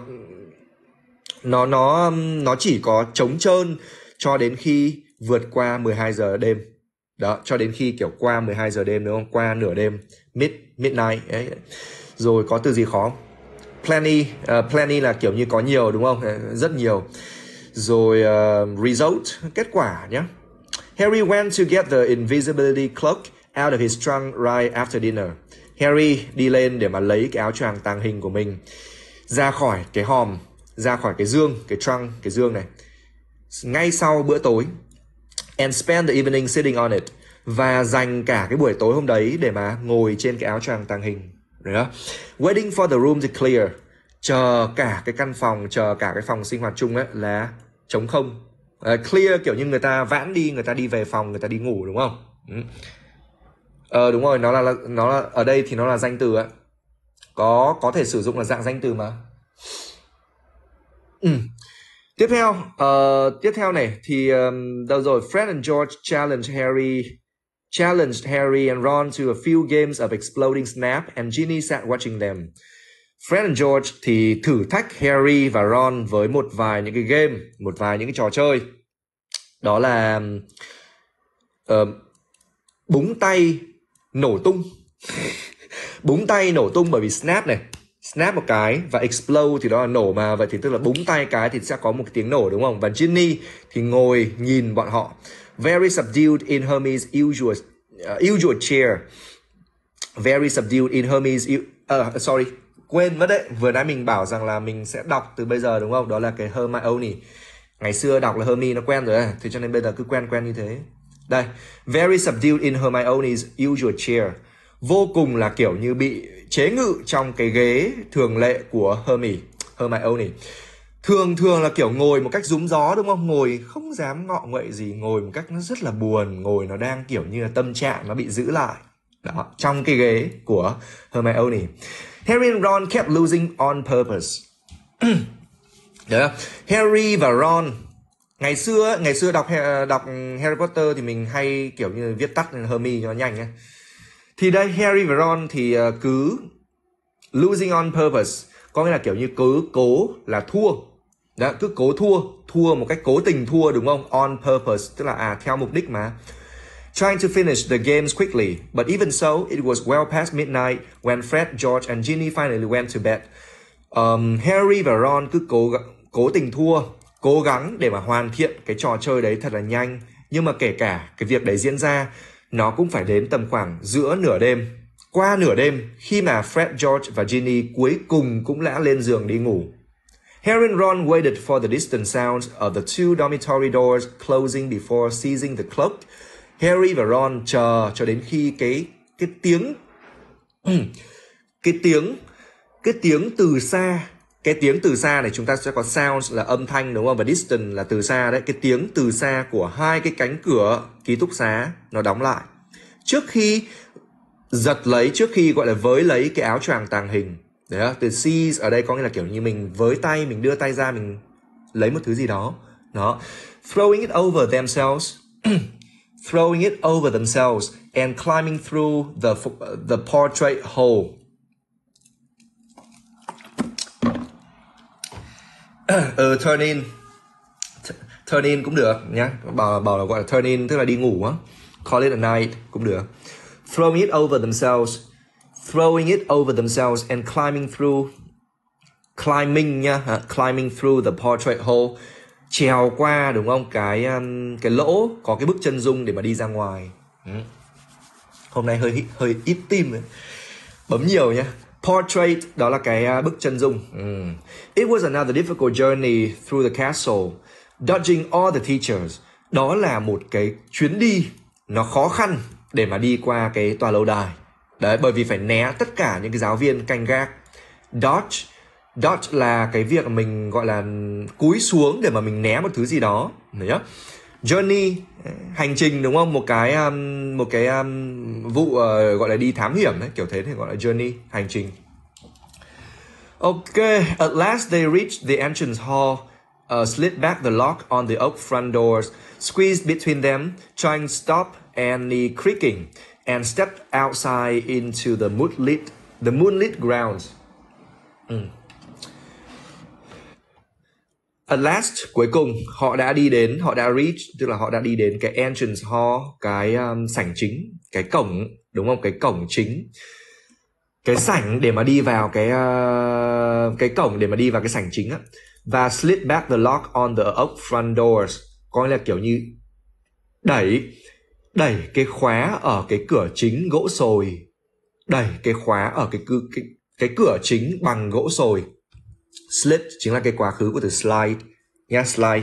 nó nó nó chỉ có trống trơn cho đến khi vượt qua mười hai giờ đêm. Đó, cho đến khi kiểu qua mười hai giờ đêm, đúng không? Qua nửa đêm, mid midnight ấy. Rồi có từ gì khó? Plenty, uh, plenty là kiểu như có nhiều, đúng không? Rất nhiều. Rồi uh, result, kết quả nhé. Harry went to get the invisibility cloak out of his trunk right after dinner. Harry đi lên để mà lấy cái áo choàng tàng hình của mình ra khỏi cái hòm, ra khỏi cái dương, cái trunk, cái dương này, ngay sau bữa tối. And spend the evening sitting on it. Và dành cả cái buổi tối hôm đấy để mà ngồi trên cái áo choàng tàng hình. Đấy đó. Waiting for the room to clear. Chờ cả cái căn phòng, chờ cả cái phòng sinh hoạt chung ấy là trống không. Uh, clear kiểu như người ta vãn đi, người ta đi về phòng, người ta đi ngủ, đúng không? Ừ. Ờ đúng rồi, nó là nó là ở đây thì nó là danh từ ấy. Có có thể sử dụng là dạng danh từ mà. Ừ. Tiếp theo, uh, tiếp theo này thì um, đâu rồi, Fred and George challenged Harry, challenged Harry and Ron to a few games of exploding snap, and Ginny sat watching them. Fred and George thì thử thách Harry và Ron với một vài những cái game, một vài những cái trò chơi. Đó là uh, búng tay nổ tung. Búng tay nổ tung bởi vì snap này, snap một cái, và explode thì đó là nổ mà, vậy thì tức là búng tay cái thì sẽ có một cái tiếng nổ, đúng không? Và Ginny thì ngồi nhìn bọn họ. Very subdued in Hermie's usual uh, usual chair. Very subdued in Hermie's uh, sorry, quên mất đấy. Vừa nãy mình bảo rằng là mình sẽ đọc từ bây giờ, đúng không? Đó là cái Hermione. Ngày xưa đọc là Hermie nó quen rồi đấy, thế cho nên bây giờ cứ quen quen như thế. Đây, very subdued in Hermione's usual chair. Vô cùng là kiểu như bị chế ngự trong cái ghế thường lệ của Hermione. Hermione thường thường là kiểu ngồi một cách rúm gió, đúng không? Ngồi không dám ngọ nguậy gì, ngồi một cách nó rất là buồn, ngồi nó đang kiểu như là tâm trạng nó bị giữ lại đó, trong cái ghế của Hermione. Harry and Ron kept losing on purpose. Đấy, Harry và Ron ngày xưa ngày xưa đọc đọc Harry Potter thì mình hay kiểu như viết tắt Hermione cho nó nhanh ấy. Thì đây Harry và Ron thì cứ losing on purpose, có nghĩa là kiểu như cứ cố là thua. Đó, cứ cố thua, thua một cách cố tình thua, đúng không? On purpose tức là à theo mục đích mà. Trying to finish the games quickly, but even so, it was well past midnight when Fred, George and Ginny finally went to bed. Um, Harry và Ron cứ cố cố tình thua, cố gắng để mà hoàn thiện cái trò chơi đấy thật là nhanh. Nhưng mà kể cả cái việc đấy diễn ra, nó cũng phải đến tầm khoảng giữa nửa đêm, qua nửa đêm, khi mà Fred, George và Ginny cuối cùng cũng đã lên giường đi ngủ. Harry and Ron waited for the distant sounds of the two dormitory doors closing before seizing the cloak. Harry và Ron chờ cho đến khi cái cái tiếng cái tiếng cái tiếng từ xa, cái tiếng từ xa này chúng ta sẽ có sounds là âm thanh, đúng không? Và distant là từ xa đấy, cái tiếng từ xa của hai cái cánh cửa ký túc xá nó đóng lại. Trước khi giật lấy, trước khi gọi là với lấy cái áo choàng tàng hình. Đấy á, từ seize ở đây có nghĩa là kiểu như mình với tay, mình đưa tay ra, mình lấy một thứ gì đó. Đó. Throwing it over themselves. Throwing it over themselves and climbing through the the portrait hole. ừ, turn in. Turn in cũng được nhá. Bảo bảo là gọi là turn in tức là đi ngủ á. Call it a night cũng được. Throwing it over themselves. Throwing it over themselves and climbing through climbing nha, hả? Climbing through the portrait hole. Trèo qua, đúng không? Cái um, cái lỗ có cái bức chân dung để mà đi ra ngoài. Ừ. Hôm nay hơi hơi ít tim ấy. Bấm nhiều nhá. Portrait đó là cái uh, bức chân dung. Ừ. It was another difficult journey through the castle, dodging all the teachers. Đó là một cái chuyến đi nó khó khăn để mà đi qua cái tòa lâu đài. Đấy, bởi vì phải né tất cả những cái giáo viên canh gác. Dodge Dodge là cái việc mình gọi là cúi xuống để mà mình né một thứ gì đó. Nhá. Journey, hành trình, đúng không? Một cái um, một cái um, vụ uh, gọi là đi thám hiểm ấy, kiểu thế thì gọi là journey, hành trình. Okay, at last they reached the entrance hall, uh, slid back the lock on the oak front doors, squeezed between them, trying to stop any creaking, and stepped outside into the moonlit, the moonlit grounds. Ừ. At last, cuối cùng họ đã đi đến, họ đã reach, tức là họ đã đi đến cái entrance hall, cái um, sảnh chính, cái cổng, đúng không? Cái cổng chính, cái sảnh để mà đi vào cái uh, cái cổng để mà đi vào cái sảnh chính á. Và slid back the lock on the oak front doors, có nghĩa là kiểu như đẩy đẩy cái khóa ở cái cửa chính gỗ sồi, đẩy cái khóa ở cái cái cái cửa chính bằng gỗ sồi. Slid chính là cái quá khứ của từ slide nha, slide.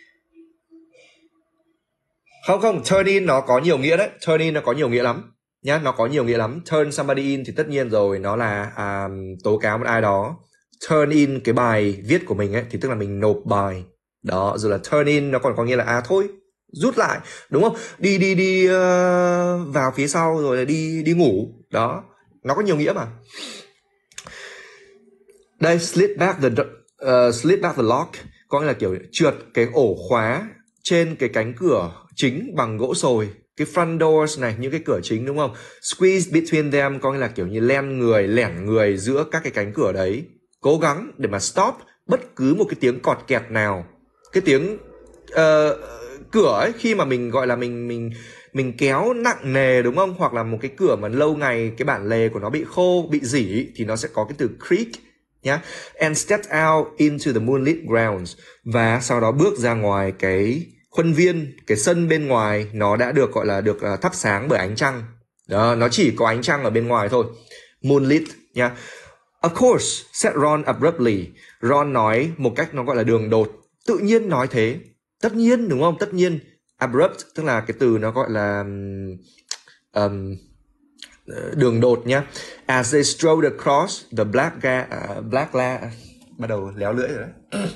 Không không, turn in nó có nhiều nghĩa đấy, turn in nó có nhiều nghĩa lắm nhá, nó có nhiều nghĩa lắm. Turn somebody in thì tất nhiên rồi, nó là à, tố cáo một ai đó. Turn in cái bài viết của mình ấy thì tức là mình nộp bài. Đó, rồi là turn in nó còn có nghĩa là à thôi, rút lại, đúng không? Đi đi đi uh, vào phía sau rồi là đi đi ngủ. Đó, nó có nhiều nghĩa mà. Đây, slid back the uh, slip back the lock, có nghĩa là kiểu trượt cái ổ khóa trên cái cánh cửa chính bằng gỗ sồi, cái front doors này, những cái cửa chính đúng không? Squeeze between them có nghĩa là kiểu như len người, lẻn người giữa các cái cánh cửa đấy, cố gắng để mà stop bất cứ một cái tiếng cọt kẹt nào, cái tiếng uh, cửa ấy, khi mà mình gọi là mình mình mình kéo nặng nề đúng không, hoặc là một cái cửa mà lâu ngày cái bản lề của nó bị khô, bị rỉ thì nó sẽ có cái từ creak nhá. And stepped out into the moonlit grounds, và sau đó bước ra ngoài cái khuôn viên, cái sân bên ngoài nó đã được gọi là được uh, thắp sáng bởi ánh trăng. Đó, nó chỉ có ánh trăng ở bên ngoài thôi. Moonlit nha. Of course, said Ron abruptly. Ron nói một cách nó gọi là đường đột, tự nhiên nói thế. Tất nhiên đúng không? Tất nhiên. Abrupt tức là cái từ nó gọi là um, đường đột nhá. As they strode across the black ga, uh, black la, bắt đầu léo lưỡi rồi đấy.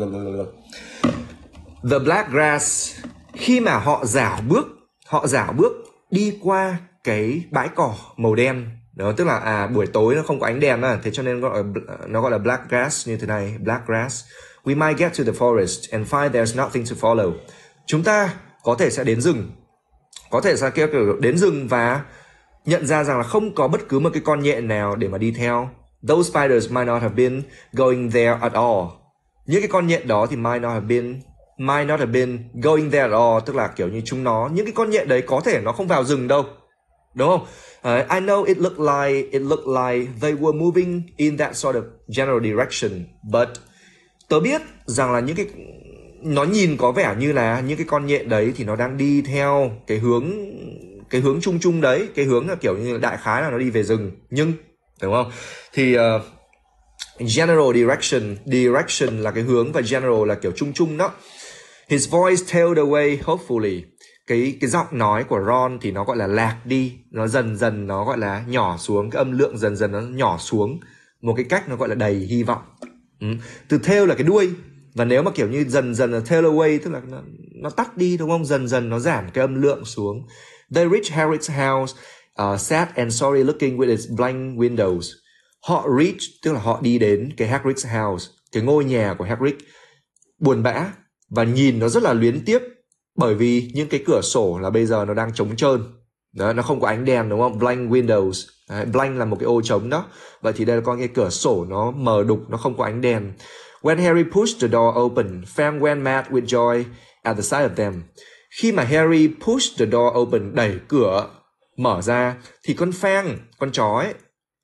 The black grass, khi mà họ dảo bước, họ dảo bước đi qua cái bãi cỏ màu đen. Đó, tức là à buổi tối nó không có ánh đèn á, thế cho nên gọi là, nó gọi là black grass như thế này, black grass. We might get to the forest and find there's nothing to follow. Chúng ta có thể sẽ đến rừng, có thể sẽ kiểu đến rừng và nhận ra rằng là không có bất cứ một cái con nhện nào để mà đi theo. Those spiders might not have been going there at all. Những cái con nhện đó thì might not have been might not have been going there at all, tức là kiểu như chúng nó, những cái con nhện đấy có thể nó không vào rừng đâu, đúng không? Uh, I know it looked like it looked like they were moving in that sort of general direction, but tớ biết rằng là những cái nó nhìn có vẻ như là những cái con nhện đấy thì nó đang đi theo cái hướng cái hướng chung chung đấy, cái hướng là kiểu như đại khái là nó đi về rừng, nhưng đúng không? Thì uh, general direction, direction là cái hướng và general là kiểu chung chung đó. His voice tailed away hopefully. Cái cái giọng nói của Ron thì nó gọi là lạc đi, nó dần dần nó gọi là nhỏ xuống, cái âm lượng dần dần nó nhỏ xuống một cái cách nó gọi là đầy hy vọng. Ừ. Từ tail là cái đuôi, và nếu mà kiểu như dần dần là tail away tức là nó, nó tắt đi đúng không? Dần dần nó giảm cái âm lượng xuống. They reached Harry's house, uh, sad and sorry looking with its blank windows. Họ reach tức là họ đi đến cái Hagrid's house, cái ngôi nhà của Hagrid, buồn bã và nhìn nó rất là luyến tiếc, bởi vì những cái cửa sổ là bây giờ nó đang trống trơn. Đó, nó không có ánh đèn đúng không? Blank windows. Đấy, blank là một cái ô trống đó. Vậy thì đây là con cái cửa sổ nó mờ đục, nó không có ánh đèn. When Harry pushed the door open, Fang went mad with joy at the sight of them. Khi mà Harry pushed the door open, đẩy cửa mở ra, thì con Fang, con chó ấy,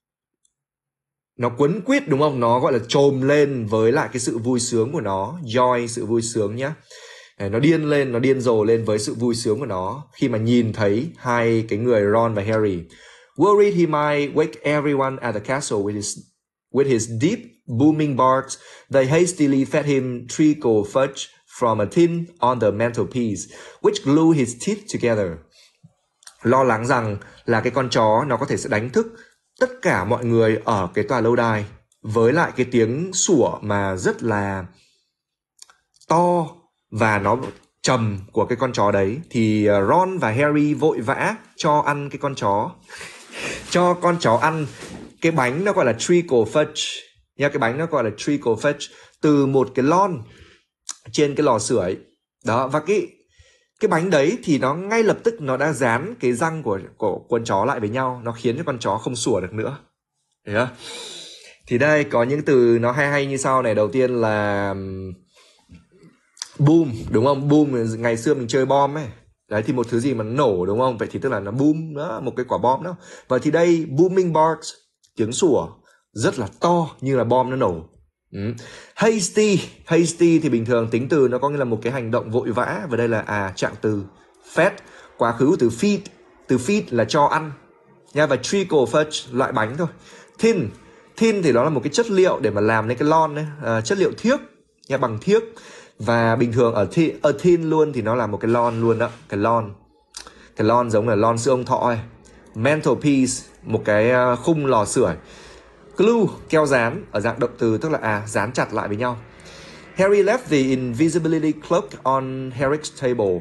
nó quấn quýt đúng không? Nó gọi là trồm lên với lại cái sự vui sướng của nó. Joy, sự vui sướng nhá. Nó điên lên, nó điên rồ lên với sự vui sướng của nó khi mà nhìn thấy hai cái người Ron và Harry. Worried he might wake everyone at the castle with his with his deep booming barks, they hastily fed him treacle fudge from a tin on the mantelpiece, which glued his teeth together. Lo lắng rằng là cái con chó nó có thể sẽ đánh thức tất cả mọi người ở cái tòa lâu đài với lại cái tiếng sủa mà rất là to và nó trầm của cái con chó đấy, thì Ron và Harry vội vã cho ăn cái con chó, cho con chó ăn cái bánh nó gọi là treacle fudge nha, cái bánh nó gọi là treacle fudge từ một cái lon trên cái lò sưởi đó, và cái cái bánh đấy thì nó ngay lập tức nó đã dán cái răng của của con chó lại với nhau, nó khiến cho con chó không sủa được nữa. Thấy không? Thì đây có những từ nó hay hay như sau này. Đầu tiên là boom, đúng không? Boom, ngày xưa mình chơi bom ấy. Đấy thì một thứ gì mà nổ đúng không? Vậy thì tức là nó boom đó, một cái quả bom đó. Và thì đây booming barks, tiếng sủa rất là to như là bom nó nổ. Ừ. Hasty, hasty thì bình thường tính từ nó có nghĩa là một cái hành động vội vã, và đây là à trạng từ fed, quá khứ từ feed, từ feed là cho ăn nha, và treacle fudge loại bánh thôi. Tin, tin thì đó là một cái chất liệu để mà làm nên cái lon ấy, à, chất liệu thiếc nha, bằng thiếc, và bình thường ở thi, ở tin luôn thì nó là một cái lon luôn đó, cái lon, cái lon giống là lon sữa ông thọ ấy. Mantelpiece, một cái khung lò sưởi. Glue, keo dán ở dạng động từ, tức là à dán chặt lại với nhau. Harry left the invisibility cloak on Harry's table.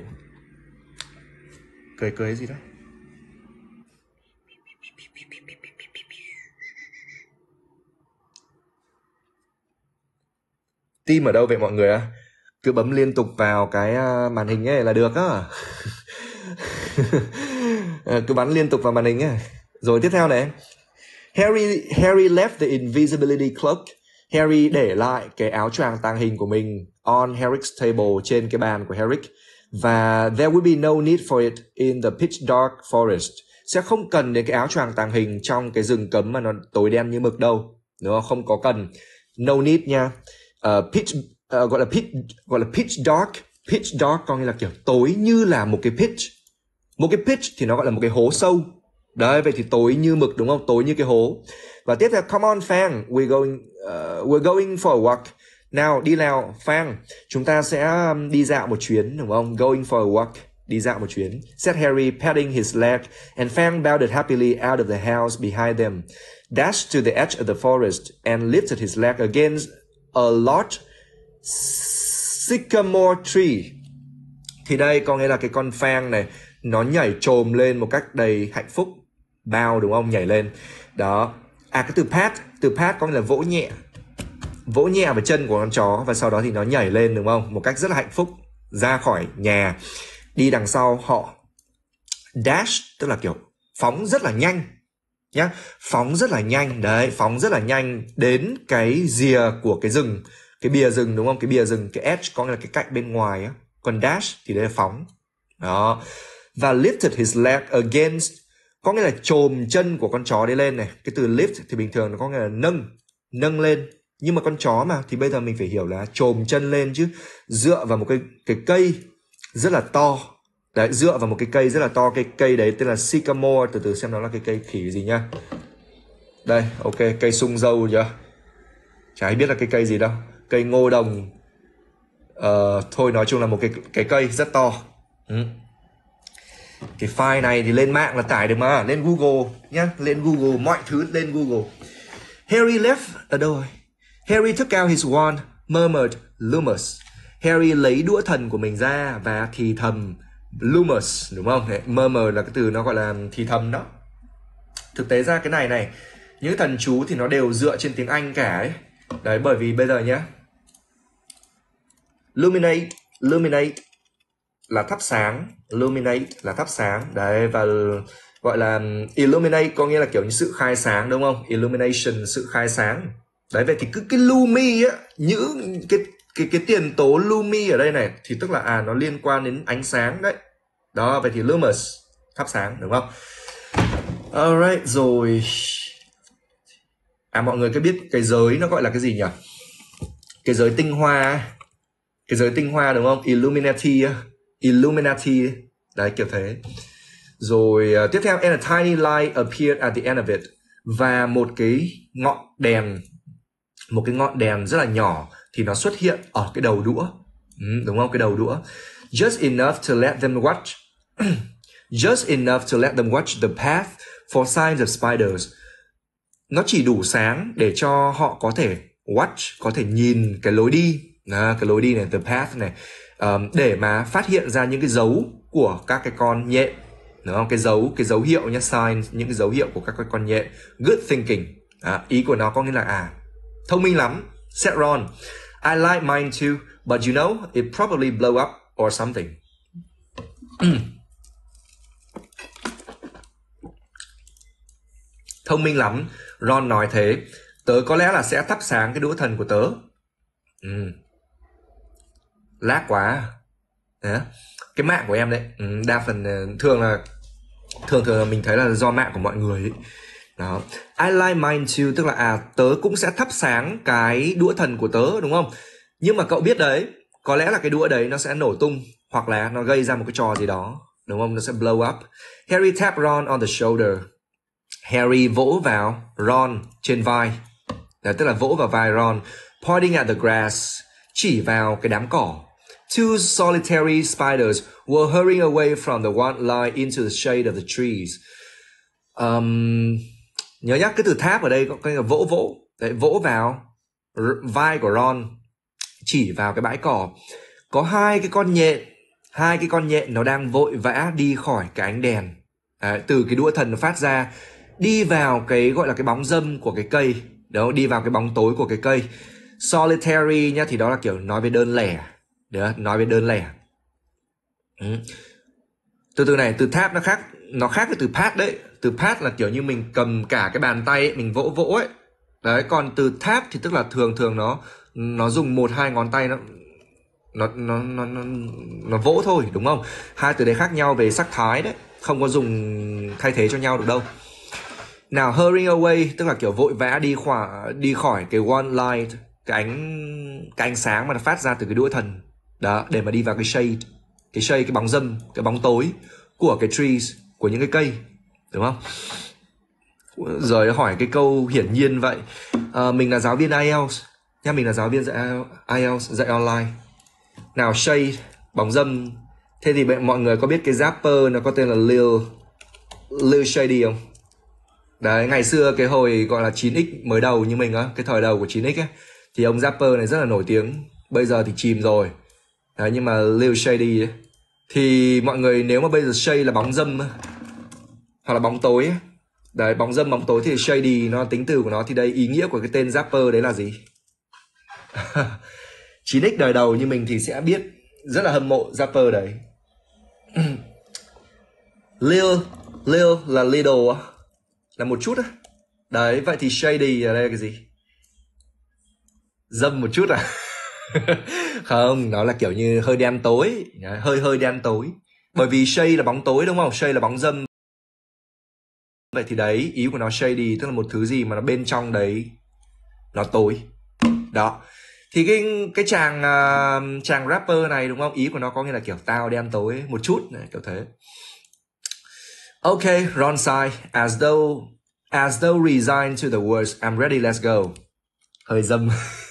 Cười cười gì đó? Tim ở đâu vậy mọi người ạ? Cứ bấm liên tục vào cái màn hình ấy là được á. Cứ bắn liên tục vào màn hình ấy. Rồi tiếp theo này. Harry Harry left the invisibility cloak. Harry để lại cái áo choàng tàng hình của mình on Harry's table, trên cái bàn của Harry. Và there will be no need for it in the pitch dark forest. Sẽ không cần đến cái áo choàng tàng hình trong cái rừng cấm mà nó tối đen như mực đâu. Đúng không? Không có cần. No need nha. Uh, pitch uh, gọi là pitch gọi là pitch dark. Pitch dark có nghĩa là kiểu tối như là một cái pitch. Một cái pitch thì nó gọi là một cái hố sâu. Đấy, vậy thì tối như mực đúng không? Tối như cái hố. Và tiếp theo, come on Fang, we're going uh, we're going for a walk. Nào, đi nào Fang, chúng ta sẽ đi dạo một chuyến đúng không? Going for a walk, đi dạo một chuyến. Said Harry, patting his leg, and Fang bounded happily out of the house behind them, dashed to the edge of the forest, and lifted his leg against a large sycamore tree. Thì đây có nghĩa là cái con Fang này nó nhảy chồm lên một cách đầy hạnh phúc. Bao đúng không? Nhảy lên. Đó. À, cái từ pat, từ pat có nghĩa là vỗ nhẹ. Vỗ nhẹ vào chân của con chó và sau đó thì nó nhảy lên đúng không? Một cách rất là hạnh phúc ra khỏi nhà. Đi đằng sau họ. Dash tức là kiểu phóng rất là nhanh nhá. Phóng rất là nhanh. Đấy, phóng rất là nhanh đến cái rìa của cái rừng. Cái bìa rừng đúng không? Cái bìa rừng, cái edge có nghĩa là cái cạnh bên ngoài á. Còn dash thì đây là phóng. Đó. Và lifted his leg against có nghĩa là chồm chân của con chó đấy lên này. Cái từ lift thì bình thường nó có nghĩa là nâng, nâng lên. Nhưng mà con chó mà thì bây giờ mình phải hiểu là chồm chân lên chứ. Dựa vào một cái cái cây rất là to. Đấy, dựa vào một cái cây rất là to. Cái cây đấy tên là sycamore. Từ từ xem nó là cái cây khỉ gì nhá. Đây, ok, cây sung dâu chưa? Chả ai biết là cái cây gì đâu. Cây ngô đồng. Uh, thôi nói chung là một cái cái cây rất to. Ừ. Cái file này thì lên mạng là tải được mà. Lên Google nhá. Lên Google, mọi thứ lên Google. Harry left ở đâu rồi? Harry took out his wand, murmured Lumos. Harry lấy đũa thần của mình ra và thì thầm Lumos, đúng không? Murmur là cái từ nó gọi là thì thầm đó. Thực tế ra cái này này, những thần chú thì nó đều dựa trên tiếng Anh cả ấy. Đấy, bởi vì bây giờ nhá, Luminate, Luminate là thắp sáng, Illuminate là thắp sáng. Đấy, và gọi là Illuminate có nghĩa là kiểu như sự khai sáng đúng không? Illumination, sự khai sáng. Đấy, vậy thì cứ cái Lumi á, những cái cái cái tiền tố Lumi ở đây này thì tức là à nó liên quan đến ánh sáng đấy. Đó, vậy thì Lumos, thắp sáng đúng không? Alright, rồi. À, mọi người có biết cái giới nó gọi là cái gì nhỉ? Cái giới tinh hoa. Cái giới tinh hoa đúng không? Illuminati. Illuminati. Đấy, kiểu thế. Rồi uh, tiếp theo, and a tiny light appeared at the end of it. Và một cái ngọn đèn, một cái ngọn đèn rất là nhỏ thì nó xuất hiện ở cái đầu đũa. Ừ, đúng không? Cái đầu đũa. Just enough to let them watch. Just enough to let them watch the path for signs of spiders. Nó chỉ đủ sáng để cho họ có thể watch, có thể nhìn cái lối đi. À, cái lối đi này, the path này, um, để mà phát hiện ra những cái dấu của các cái con nhện, đúng không? Cái dấu, cái dấu hiệu nhé, sign, những cái dấu hiệu của các cái con nhện. Good thinking. À, ý của nó có nghĩa là à, thông minh lắm. Said Ron, I like mine too, but you know, it probably blow up or something. Thông minh lắm, Ron nói thế. Tớ có lẽ là sẽ thắp sáng cái đũa thần của tớ. Ừ. Lag quá. Đấy. Cái mạng của em đấy. Ừ, đa phần thường là thường thường là mình thấy là do mạng của mọi người ấy. Đó. I like mine too, tức là à tớ cũng sẽ thắp sáng cái đũa thần của tớ, đúng không? Nhưng mà cậu biết đấy, có lẽ là cái đũa đấy nó sẽ nổ tung hoặc là nó gây ra một cái trò gì đó, đúng không? Nó sẽ blow up. Harry tapped Ron on the shoulder. Harry vỗ vào Ron trên vai. Đấy, tức là vỗ vào vai Ron. Pointing at the grass, chỉ vào cái đám cỏ. Two solitary spiders were hurrying away from the one line into the shade of the trees. Um, nhớ nhắc cái từ tap ở đây có cái là vỗ vỗ. Đấy, vỗ vào vai của Ron, chỉ vào cái bãi cỏ. Có hai cái con nhện, hai cái con nhện nó đang vội vã đi khỏi cái ánh đèn. Đấy, từ cái đũa thần nó phát ra, đi vào cái gọi là cái bóng râm của cái cây. Đó, đi vào cái bóng tối của cái cây. Solitary nhá, thì đó là kiểu nói về đơn lẻ. Đấy, nói về đơn lẻ. Ừ. Từ từ này, từ tap nó khác, nó khác với từ pat đấy. Từ pat là kiểu như mình cầm cả cái bàn tay ấy, mình vỗ vỗ ấy. Đấy, còn từ tap thì tức là thường thường nó nó dùng một hai ngón tay nó nó nó nó nó, nó vỗ thôi, đúng không? Hai từ đấy khác nhau về sắc thái đấy, không có dùng thay thế cho nhau được đâu. Nào, hurrying away tức là kiểu vội vã đi khỏi đi khỏi cái one light, cái ánh cái ánh sáng mà nó phát ra từ cái đũa thần đó, để mà đi vào cái shade, cái shade, cái bóng râm, cái bóng tối của cái trees, của những cái cây, đúng không? Rồi hỏi cái câu hiển nhiên vậy. À, mình là giáo viên ai eo nha, mình là giáo viên dạy ai eo, dạy online. Nào, shade, bóng râm. Thế thì mọi người có biết cái rapper nó có tên là Lil Lil Shady không? Đấy, ngày xưa cái hồi gọi là chín x mới đầu như mình á, cái thời đầu của chín x ấy, thì ông rapper này rất là nổi tiếng. Bây giờ thì chìm rồi. Đấy, nhưng mà Lil Shady ấy, thì mọi người nếu mà bây giờ shade là bóng râm hoặc là bóng tối ấy, đấy, bóng râm, bóng tối thì shady nó tính từ của nó, thì đây ý nghĩa của cái tên rapper đấy là gì? chín x đời đầu như mình thì sẽ biết, rất là hâm mộ rapper đấy. Lil, Lil là little á, là một chút á. Đấy, vậy thì shady ở đây là cái gì? Dâm một chút à? Không, nó là kiểu như hơi đen tối, hơi hơi đen tối. Bởi vì shade là bóng tối đúng không? Shade là bóng dâm. Vậy thì đấy, ý của nó shady tức là một thứ gì mà nó bên trong đấy nó tối. Đó. Thì cái cái chàng uh, chàng rapper này đúng không? Ý của nó có nghĩa là kiểu tao đen tối một chút này, kiểu thế. Okay, Ron sigh as though as though resigned to the words I'm ready, let's go. Hơi dâm.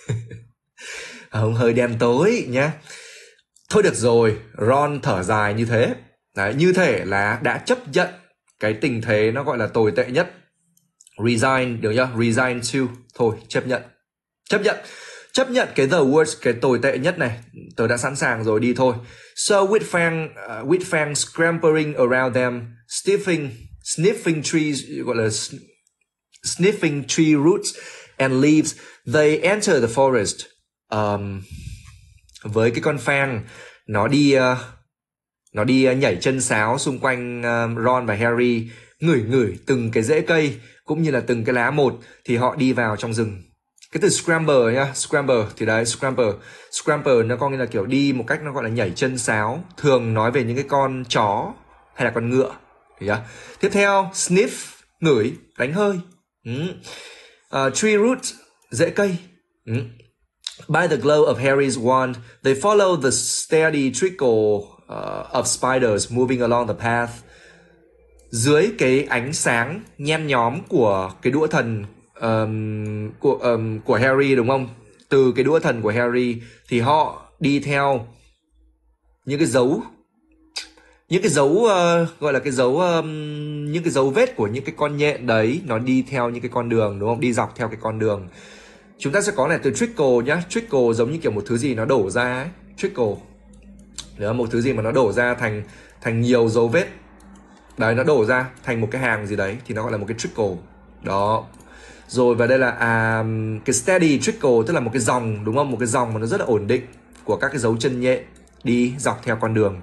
Không, hơi đen tối nhé. Thôi được rồi, Ron thở dài như thế. Đấy, như thể là đã chấp nhận cái tình thế nó gọi là tồi tệ nhất. Resign, được chưa? Resign to. Thôi, chấp nhận. Chấp nhận. Chấp nhận cái the worst, cái tồi tệ nhất này. Tớ đã sẵn sàng rồi, đi thôi. So with Fang, uh, with Fang scampering around them, sniffing, sniffing trees, gọi là sniffing tree roots and leaves, they enter the forest. Um, với cái con Fang, nó đi uh, nó đi uh, nhảy chân sáo xung quanh uh, Ron và Harry, ngửi ngửi từng cái rễ cây cũng như là từng cái lá một, thì họ đi vào trong rừng. Cái từ scramble nhá, scramble thì đấy, scramble scramble nó có nghĩa là kiểu đi một cách nó gọi là nhảy chân sáo, thường nói về những cái con chó hay là con ngựa. Thấy tiếp theo, sniff, ngửi, đánh hơi. ừ. uh, tree root, rễ cây. ừ. By the glow of Harry's wand, they follow the steady trickle uh, of spiders moving along the path. Dưới cái ánh sáng nhen nhóm của cái đũa thần um, của um, của Harry, đúng không? Từ cái đũa thần của Harry thì họ đi theo những cái dấu những cái dấu uh, gọi là cái dấu um, những cái dấu vết của những cái con nhện đấy, nó đi theo những cái con đường, đúng không? Đi dọc theo cái con đường. Chúng ta sẽ có này từ trickle nhá. Trickle giống như kiểu một thứ gì nó đổ ra ấy. Trickle. Đó, một thứ gì mà nó đổ ra thành thành nhiều dấu vết. Đấy, nó đổ ra thành một cái hàng gì đấy thì nó gọi là một cái trickle. Đó. Rồi và đây là à, cái steady trickle, tức là một cái dòng, đúng không? Một cái dòng mà nó rất là ổn định của các cái dấu chân nhện đi dọc theo con đường.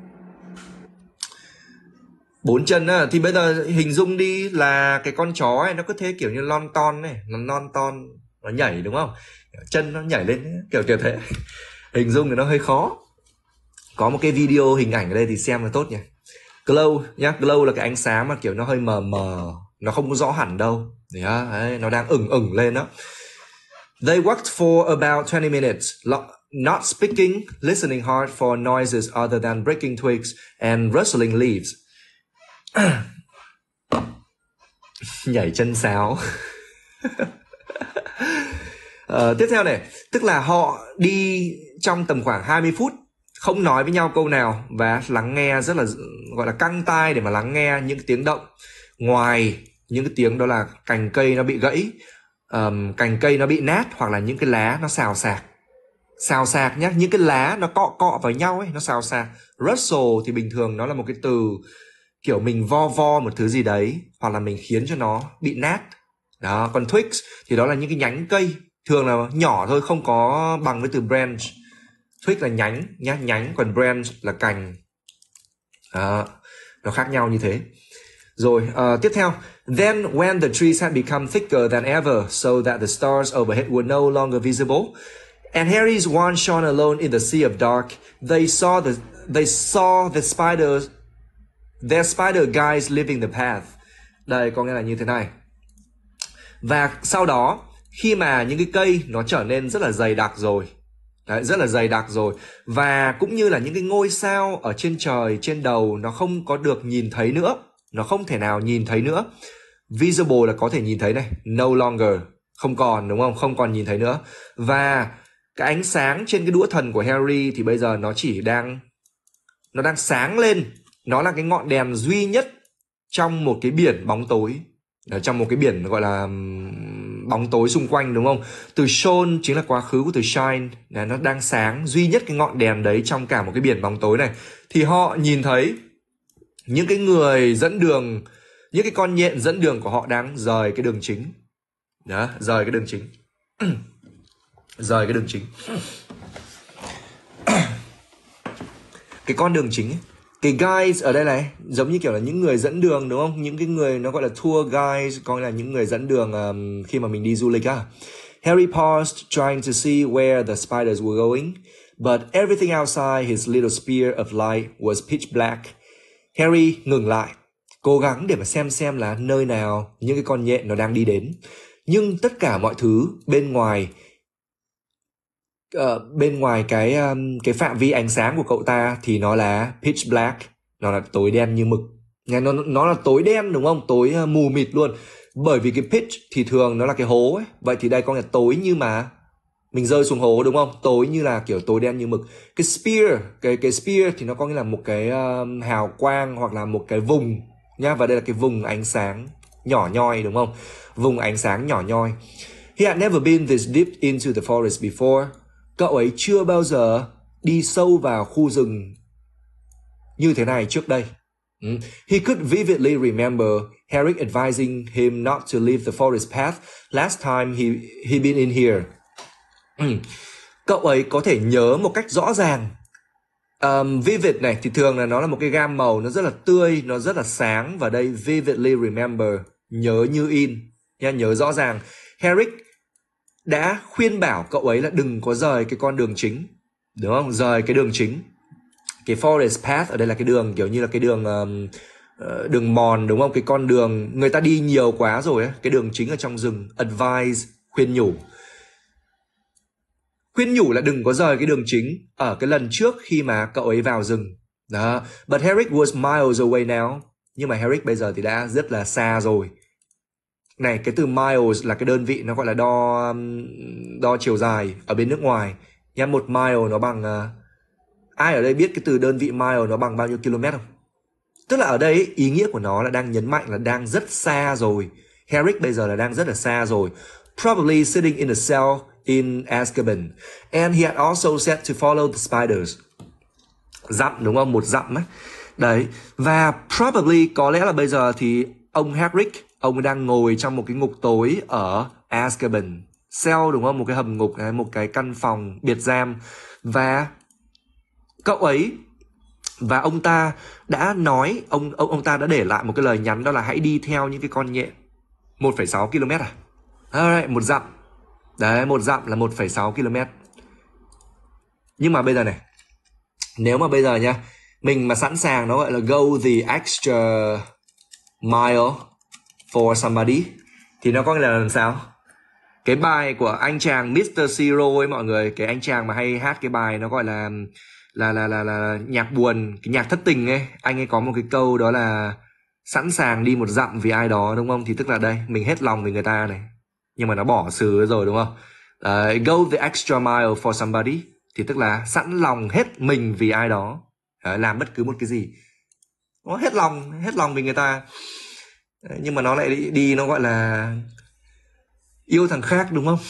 Bốn chân á, thì bây giờ hình dung đi là cái con chó ấy, nó cứ thế kiểu như lon ton này, nó non ton, nó nhảy, đúng không? Chân nó nhảy lên kiểu kiểu thế. Hình dung thì nó hơi khó. Có một cái video hình ảnh ở đây thì xem là tốt nhỉ. Glow nhá, glow là cái ánh sáng mà kiểu nó hơi mờ mờ, nó không có rõ hẳn đâu. Đấy, nó đang ửng ửng lên đó. They walked for about twenty minutes, not speaking, listening hard for noises other than breaking twigs and rustling leaves. Nhảy chân sáo. uh, tiếp theo này, tức là họ đi trong tầm khoảng hai mươi phút, không nói với nhau câu nào và lắng nghe rất là gọi là căng tai để mà lắng nghe những tiếng động ngoài những cái tiếng đó là cành cây nó bị gãy, um, cành cây nó bị nát, hoặc là những cái lá nó xào xạc. Xào xạc nhá, những cái lá nó cọ cọ vào nhau ấy, nó xào xạc. Rustle thì bình thường nó là một cái từ kiểu mình vo vo một thứ gì đấy, hoặc là mình khiến cho nó bị nát. Đó, còn twigs thì đó là những cái nhánh cây, thường là nhỏ thôi, không có bằng với từ branch. Twig là nhánh nhá, nhánh, còn branch là cành. Đó, nó khác nhau như thế. Rồi, uh, tiếp theo. Then when the trees had become thicker than ever, so that the stars overhead were no longer visible, and Harry's wand shone alone in the sea of dark, they saw the they saw the spiders, their spider guys living the path. Đây có nghĩa là như thế này. Và sau đó, khi mà những cái cây nó trở nên rất là dày đặc rồi, đấy, rất là dày đặc rồi, và cũng như là những cái ngôi sao ở trên trời, trên đầu nó không có được nhìn thấy nữa, nó không thể nào nhìn thấy nữa. Visible là có thể nhìn thấy này, no longer, không còn, đúng không? Không còn nhìn thấy nữa. Và cái ánh sáng trên cái đũa thần của Harry thì bây giờ nó chỉ đang nó đang sáng lên. Nó là cái ngọn đèn duy nhất trong một cái biển bóng tối, trong một cái biển gọi là bóng tối xung quanh, đúng không? Từ shone chính là quá khứ của từ shine, nó đang sáng, duy nhất cái ngọn đèn đấy trong cả một cái biển bóng tối này. Thì họ nhìn thấy những cái người dẫn đường, những cái con nhện dẫn đường của họ đang rời cái đường chính. Đó, rời cái đường chính. Rời cái đường chính. Cái con đường chính ấy. Cái guides ở đây này giống như kiểu là những người dẫn đường, đúng không? Những cái người nó gọi là tour guides, còn là những người dẫn đường um, khi mà mình đi du lịch á. Harry paused, trying to see where the spiders were going, but everything outside his little spear of light was pitch black. Harry ngừng lại, cố gắng để mà xem xem là nơi nào những cái con nhện nó đang đi đến. Nhưng tất cả mọi thứ bên ngoài uh, bên ngoài cái um, cái phạm vi ánh sáng của cậu ta thì nó là pitch black, nó là tối đen như mực. Nó nó là tối đen, đúng không? Tối uh, mù mịt luôn. Bởi vì cái pitch thì thường nó là cái hố ấy. Vậy thì đây có nghĩa là tối như mà mình rơi xuống hố, đúng không? Tối như là kiểu tối đen như mực. Cái spear, cái cái spear thì nó có nghĩa là một cái um, hào quang hoặc là một cái vùng nhá, và đây là cái vùng ánh sáng nhỏ nhoi, đúng không? Vùng ánh sáng nhỏ nhoi. He had never been this deep into the forest before. Cậu ấy chưa bao giờ đi sâu vào khu rừng như thế này trước đây. Mm. He could vividly remember Harry advising him not to leave the forest path last time he he been in here. Mm. Cậu ấy có thể nhớ một cách rõ ràng. Um, vivid này thì thường là nó là một cái gam màu, nó rất là tươi, nó rất là sáng. Và đây vividly remember, nhớ như in, nha, nhớ rõ ràng. Harry đã khuyên bảo cậu ấy là đừng có rời cái con đường chính, đúng không? Rời cái đường chính. Cái forest path ở đây là cái đường kiểu như là cái đường um, uh, đường mòn, đúng không? Cái con đường người ta đi nhiều quá rồi ấy. Cái đường chính ở trong rừng. Advise, khuyên nhủ. Khuyên nhủ là đừng có rời cái đường chính ở cái lần trước khi mà cậu ấy vào rừng. Đó. But Harry was miles away now. Nhưng mà Harry bây giờ thì đã rất là xa rồi. Này, cái từ miles là cái đơn vị nó gọi là đo đo chiều dài ở bên nước ngoài. Nha, một mile nó bằng uh, ai ở đây biết cái từ đơn vị mile nó bằng bao nhiêu km không? Tức là ở đây ý nghĩa của nó là đang nhấn mạnh là đang rất xa rồi. Harry bây giờ là đang rất là xa rồi. Probably sitting in a cell in Azkaban. And he had also said to follow the spiders. Dặm, đúng không? Một dặm ấy. Đấy. Và probably có lẽ là bây giờ thì ông Hagrid, ông đang ngồi trong một cái ngục tối ở Azkaban. Cell, đúng không? Một cái hầm ngục, một cái căn phòng biệt giam. Và cậu ấy và ông ta đã nói, ông ông ông ta đã để lại một cái lời nhắn, đó là hãy đi theo những cái con nhện. một phẩy sáu ki lô mét à? Alright, một dặm. Đấy, một dặm là một phẩy sáu ki lô mét. Nhưng mà bây giờ này, nếu mà bây giờ nha, mình mà sẵn sàng nó gọi là go the extra mile for somebody thì nó có nghĩa là làm sao? Cái bài của anh chàng mít tơ Zero ấy mọi người, cái anh chàng mà hay hát cái bài nó gọi là là là là, là nhạc buồn, cái nhạc thất tình ấy, anh ấy có một cái câu đó là sẵn sàng đi một dặm vì ai đó, đúng không? Thì tức là đây, mình hết lòng vì người ta này, nhưng mà nó bỏ xứ rồi, đúng không? Uh, go the extra mile for somebody thì tức là sẵn lòng hết mình vì ai đó. Đấy, làm bất cứ một cái gì, nó hết lòng, hết lòng vì người ta. Đấy, nhưng mà nó lại đi, đi nó gọi là yêu thằng khác, đúng không?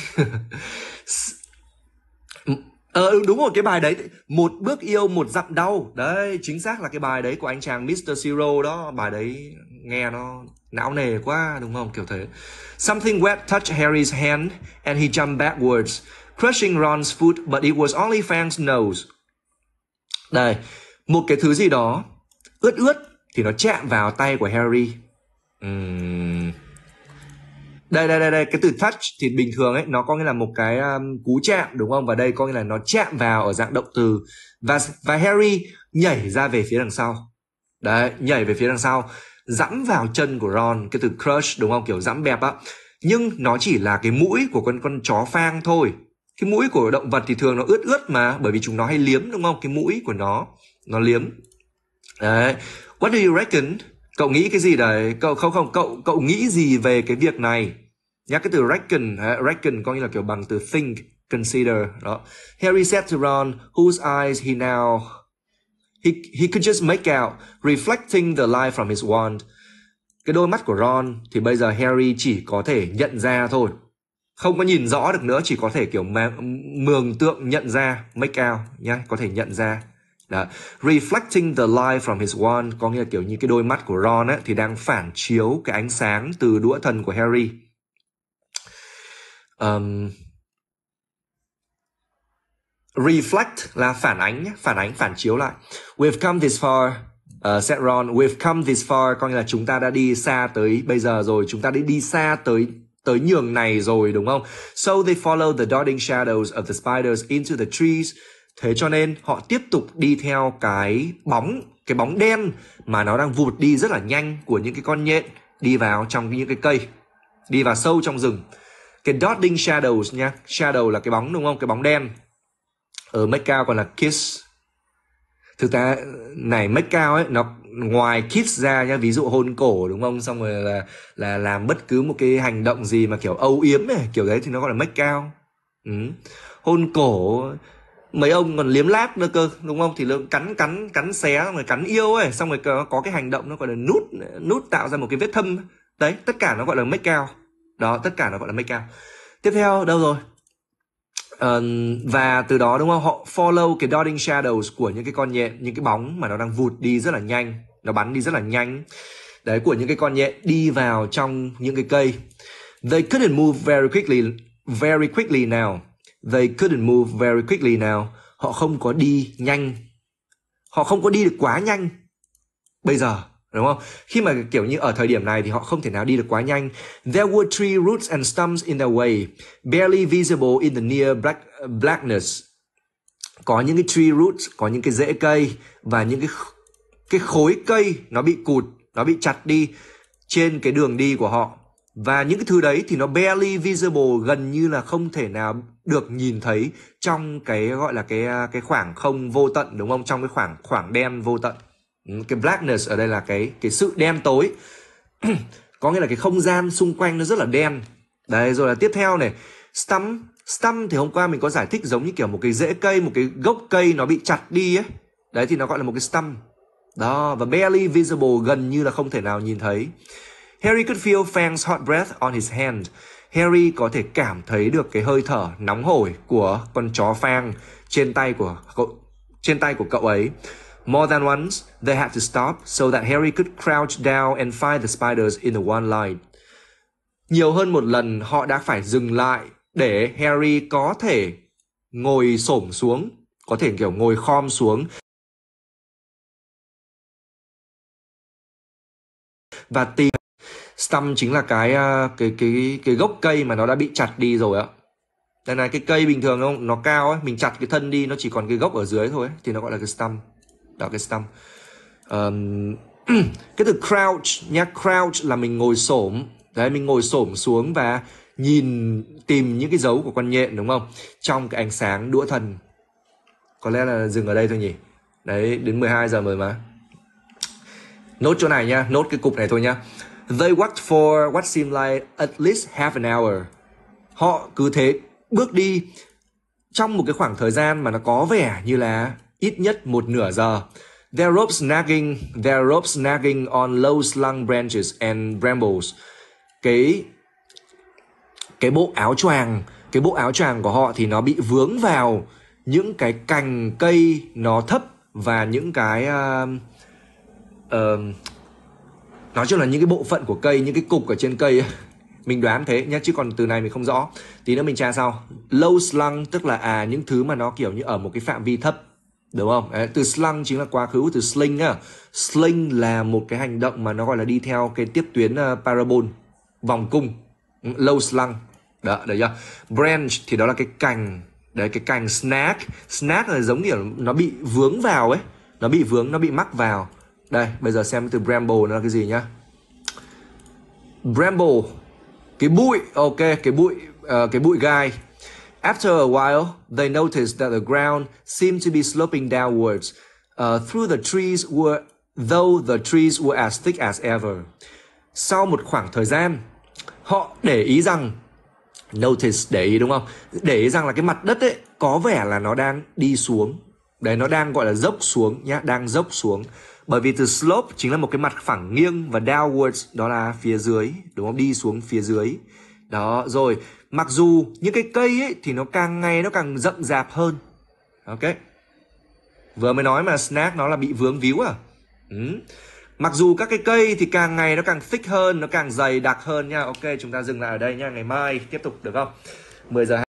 Ờ đúng rồi, cái bài đấy, một bước yêu một dặm đau. Đấy, chính xác là cái bài đấy của anh chàng mít tơ Zero đó. Bài đấy nghe nó não nề quá đúng không, kiểu thế. Something wet touched Harry's hand and he jumped backwards, crushing Ron's foot, but it was only Fang's nose. Đây, một cái thứ gì đó ướt ướt thì nó chạm vào tay của Harry. Uhm. Đây, đây, đây, đây, cái từ touch thì bình thường ấy, nó có nghĩa là một cái um, cú chạm đúng không? Và đây có nghĩa là nó chạm vào ở dạng động từ. Và, và Harry nhảy ra về phía đằng sau. Đấy, nhảy về phía đằng sau, dẫm vào chân của Ron, cái từ crush đúng không? Kiểu dẫm bẹp á. Nhưng nó chỉ là cái mũi của con con chó Fang thôi. Cái mũi của động vật thì thường nó ướt ướt mà, bởi vì chúng nó hay liếm đúng không? Cái mũi của nó, nó liếm. Đấy. What do you reckon? Cậu nghĩ cái gì đấy? Cậu không không, cậu cậu nghĩ gì về cái việc này? Nhắc cái từ reckon, reckon có nghĩa là kiểu bằng từ think, consider. Đó. Harry said to Ron, whose eyes he now he he could just make out, reflecting the light from his wand. Cái đôi mắt của Ron thì bây giờ Harry chỉ có thể nhận ra thôi, không có nhìn rõ được nữa, chỉ có thể kiểu mường tượng nhận ra, make out nhá, có thể nhận ra. Đó. Reflecting the light from his wand có nghĩa là kiểu như cái đôi mắt của Ron ấy, thì đang phản chiếu cái ánh sáng từ đũa thần của Harry. Um, reflect là phản ánh, phản ánh, phản chiếu lại. We've come this far, uh, said Ron. We've come this far có nghĩa là chúng ta đã đi xa tới bây giờ rồi, chúng ta đã đi xa tới tới nhường này rồi đúng không? So they followed the darting shadows of the spiders into the trees. Thế cho nên họ tiếp tục đi theo cái bóng, cái bóng đen mà nó đang vụt đi rất là nhanh của những cái con nhện đi vào trong những cái cây, đi vào sâu trong rừng. Cái darting shadows nha, shadow là cái bóng đúng không? Cái bóng đen. Ở make out còn là kiss. Thực ra này make out ấy, nó ngoài kiss ra nhá, ví dụ hôn cổ đúng không? Xong rồi là là làm bất cứ một cái hành động gì mà kiểu âu yếm này, kiểu đấy thì nó gọi là make out. Ừ. Hôn cổ, mấy ông còn liếm láp nữa cơ đúng không? Thì nó cắn cắn cắn xé rồi cắn yêu ấy, xong rồi có, có cái hành động nó gọi là nút nút tạo ra một cái vết thâm. Đấy, tất cả nó gọi là make out. Đó, tất cả nó gọi là make out. Tiếp theo đâu rồi? Uh, và từ đó đúng không, họ follow cái darting shadows của những cái con nhện, những cái bóng mà nó đang vụt đi rất là nhanh, nó bắn đi rất là nhanh đấy, của những cái con nhện đi vào trong những cái cây. They couldn't move very quickly very quickly now. They couldn't move very quickly now. Họ không có đi nhanh, họ không có đi được quá nhanh bây giờ đúng không? Khi mà kiểu như ở thời điểm này thì họ không thể nào đi được quá nhanh. There were tree roots and stumps in their way, barely visible in the near black, blackness. Có những cái tree roots, có những cái rễ cây và những cái cái khối cây nó bị cụt, nó bị chặt đi trên cái đường đi của họ. Và những cái thứ đấy thì nó barely visible, gần như là không thể nào được nhìn thấy trong cái gọi là cái cái khoảng không vô tận đúng không? Trong cái khoảng khoảng đen vô tận. Cái blackness ở đây là cái cái sự đen tối. Có nghĩa là cái không gian xung quanh nó rất là đen. Đấy, rồi là tiếp theo này, stump. Stump thì hôm qua mình có giải thích giống như kiểu một cái rễ cây, một cái gốc cây nó bị chặt đi ấy. Đấy thì nó gọi là một cái stump. Đó, và barely visible, gần như là không thể nào nhìn thấy. Harry could feel Fang's hot breath on his hand. Harry có thể cảm thấy được cái hơi thở nóng hổi của con chó Fang trên tay của cậu, trên tay của cậu ấy. More than once, they had to stop so that Harry could crouch down and find the spiders in the one line. Nhiều hơn một lần họ đã phải dừng lại để Harry có thể ngồi xổm xuống, có thể kiểu ngồi khom xuống và tìm. Stump chính là cái cái cái cái gốc cây mà nó đã bị chặt đi rồi á. Đây này, cái cây bình thường nó nó cao ấy, mình chặt cái thân đi nó chỉ còn cái gốc ở dưới thôi ấy, thì nó gọi là cái stump. Đó, cái stump. Um, cái từ crouch nhá, crouch là mình ngồi xổm. Đấy, mình ngồi xổm xuống và nhìn tìm những cái dấu của con nhện đúng không? Trong cái ánh sáng đũa thần. Có lẽ là dừng ở đây thôi nhỉ. Đấy, đến mười hai giờ rồi mà. Nốt chỗ này nha, nốt cái cục này thôi nha. They walked for what seemed like at least half an hour. Họ cứ thế bước đi trong một cái khoảng thời gian mà nó có vẻ như là ít nhất một nửa giờ. Their ropes nagging, their ropes nagging on low slung branches and brambles. Cái cái bộ áo choàng, cái bộ áo choàng của họ thì nó bị vướng vào những cái cành cây nó thấp và những cái uh, uh, Nói chung là những cái bộ phận của cây, những cái cục ở trên cây ấy, mình đoán thế nhá, chứ còn từ này mình không rõ. Tí nữa mình tra sau. Low slung tức là à những thứ mà nó kiểu như ở một cái phạm vi thấp, đúng không? Đấy, từ slung chính là quá khứ từ sling á. Sling là một cái hành động mà nó gọi là đi theo cái tiếp tuyến uh, parabol, vòng cung. Low slung. Đó, được chưa? Branch thì đó là cái cành. Đấy, cái cành. Snag. Snag là giống kiểu nó bị vướng vào ấy. Nó bị vướng, nó bị mắc vào. Đây, bây giờ xem từ bramble nó là cái gì nhá. Bramble, cái bụi, ok, cái bụi, uh, cái bụi gai. After a while, they noticed that the ground seemed to be sloping downwards uh, through the trees were, though the trees were as thick as ever. Sau một khoảng thời gian, họ để ý rằng, notice, để ý đúng không? Để ý rằng là cái mặt đất ấy có vẻ là nó đang đi xuống. Đấy, nó đang gọi là dốc xuống nhá, đang dốc xuống. Bởi vì từ slope chính là một cái mặt phẳng nghiêng và downwards đó là phía dưới, đúng không? Đi xuống phía dưới. Đó, rồi, mặc dù những cái cây ấy thì nó càng ngày nó càng rậm rạp hơn. Ok. Vừa mới nói mà snag nó là bị vướng víu à. Ừ. Mặc dù các cái cây thì càng ngày nó càng thick hơn, nó càng dày đặc hơn nha. Ok, chúng ta dừng lại ở đây nha. Ngày mai tiếp tục được không? mười giờ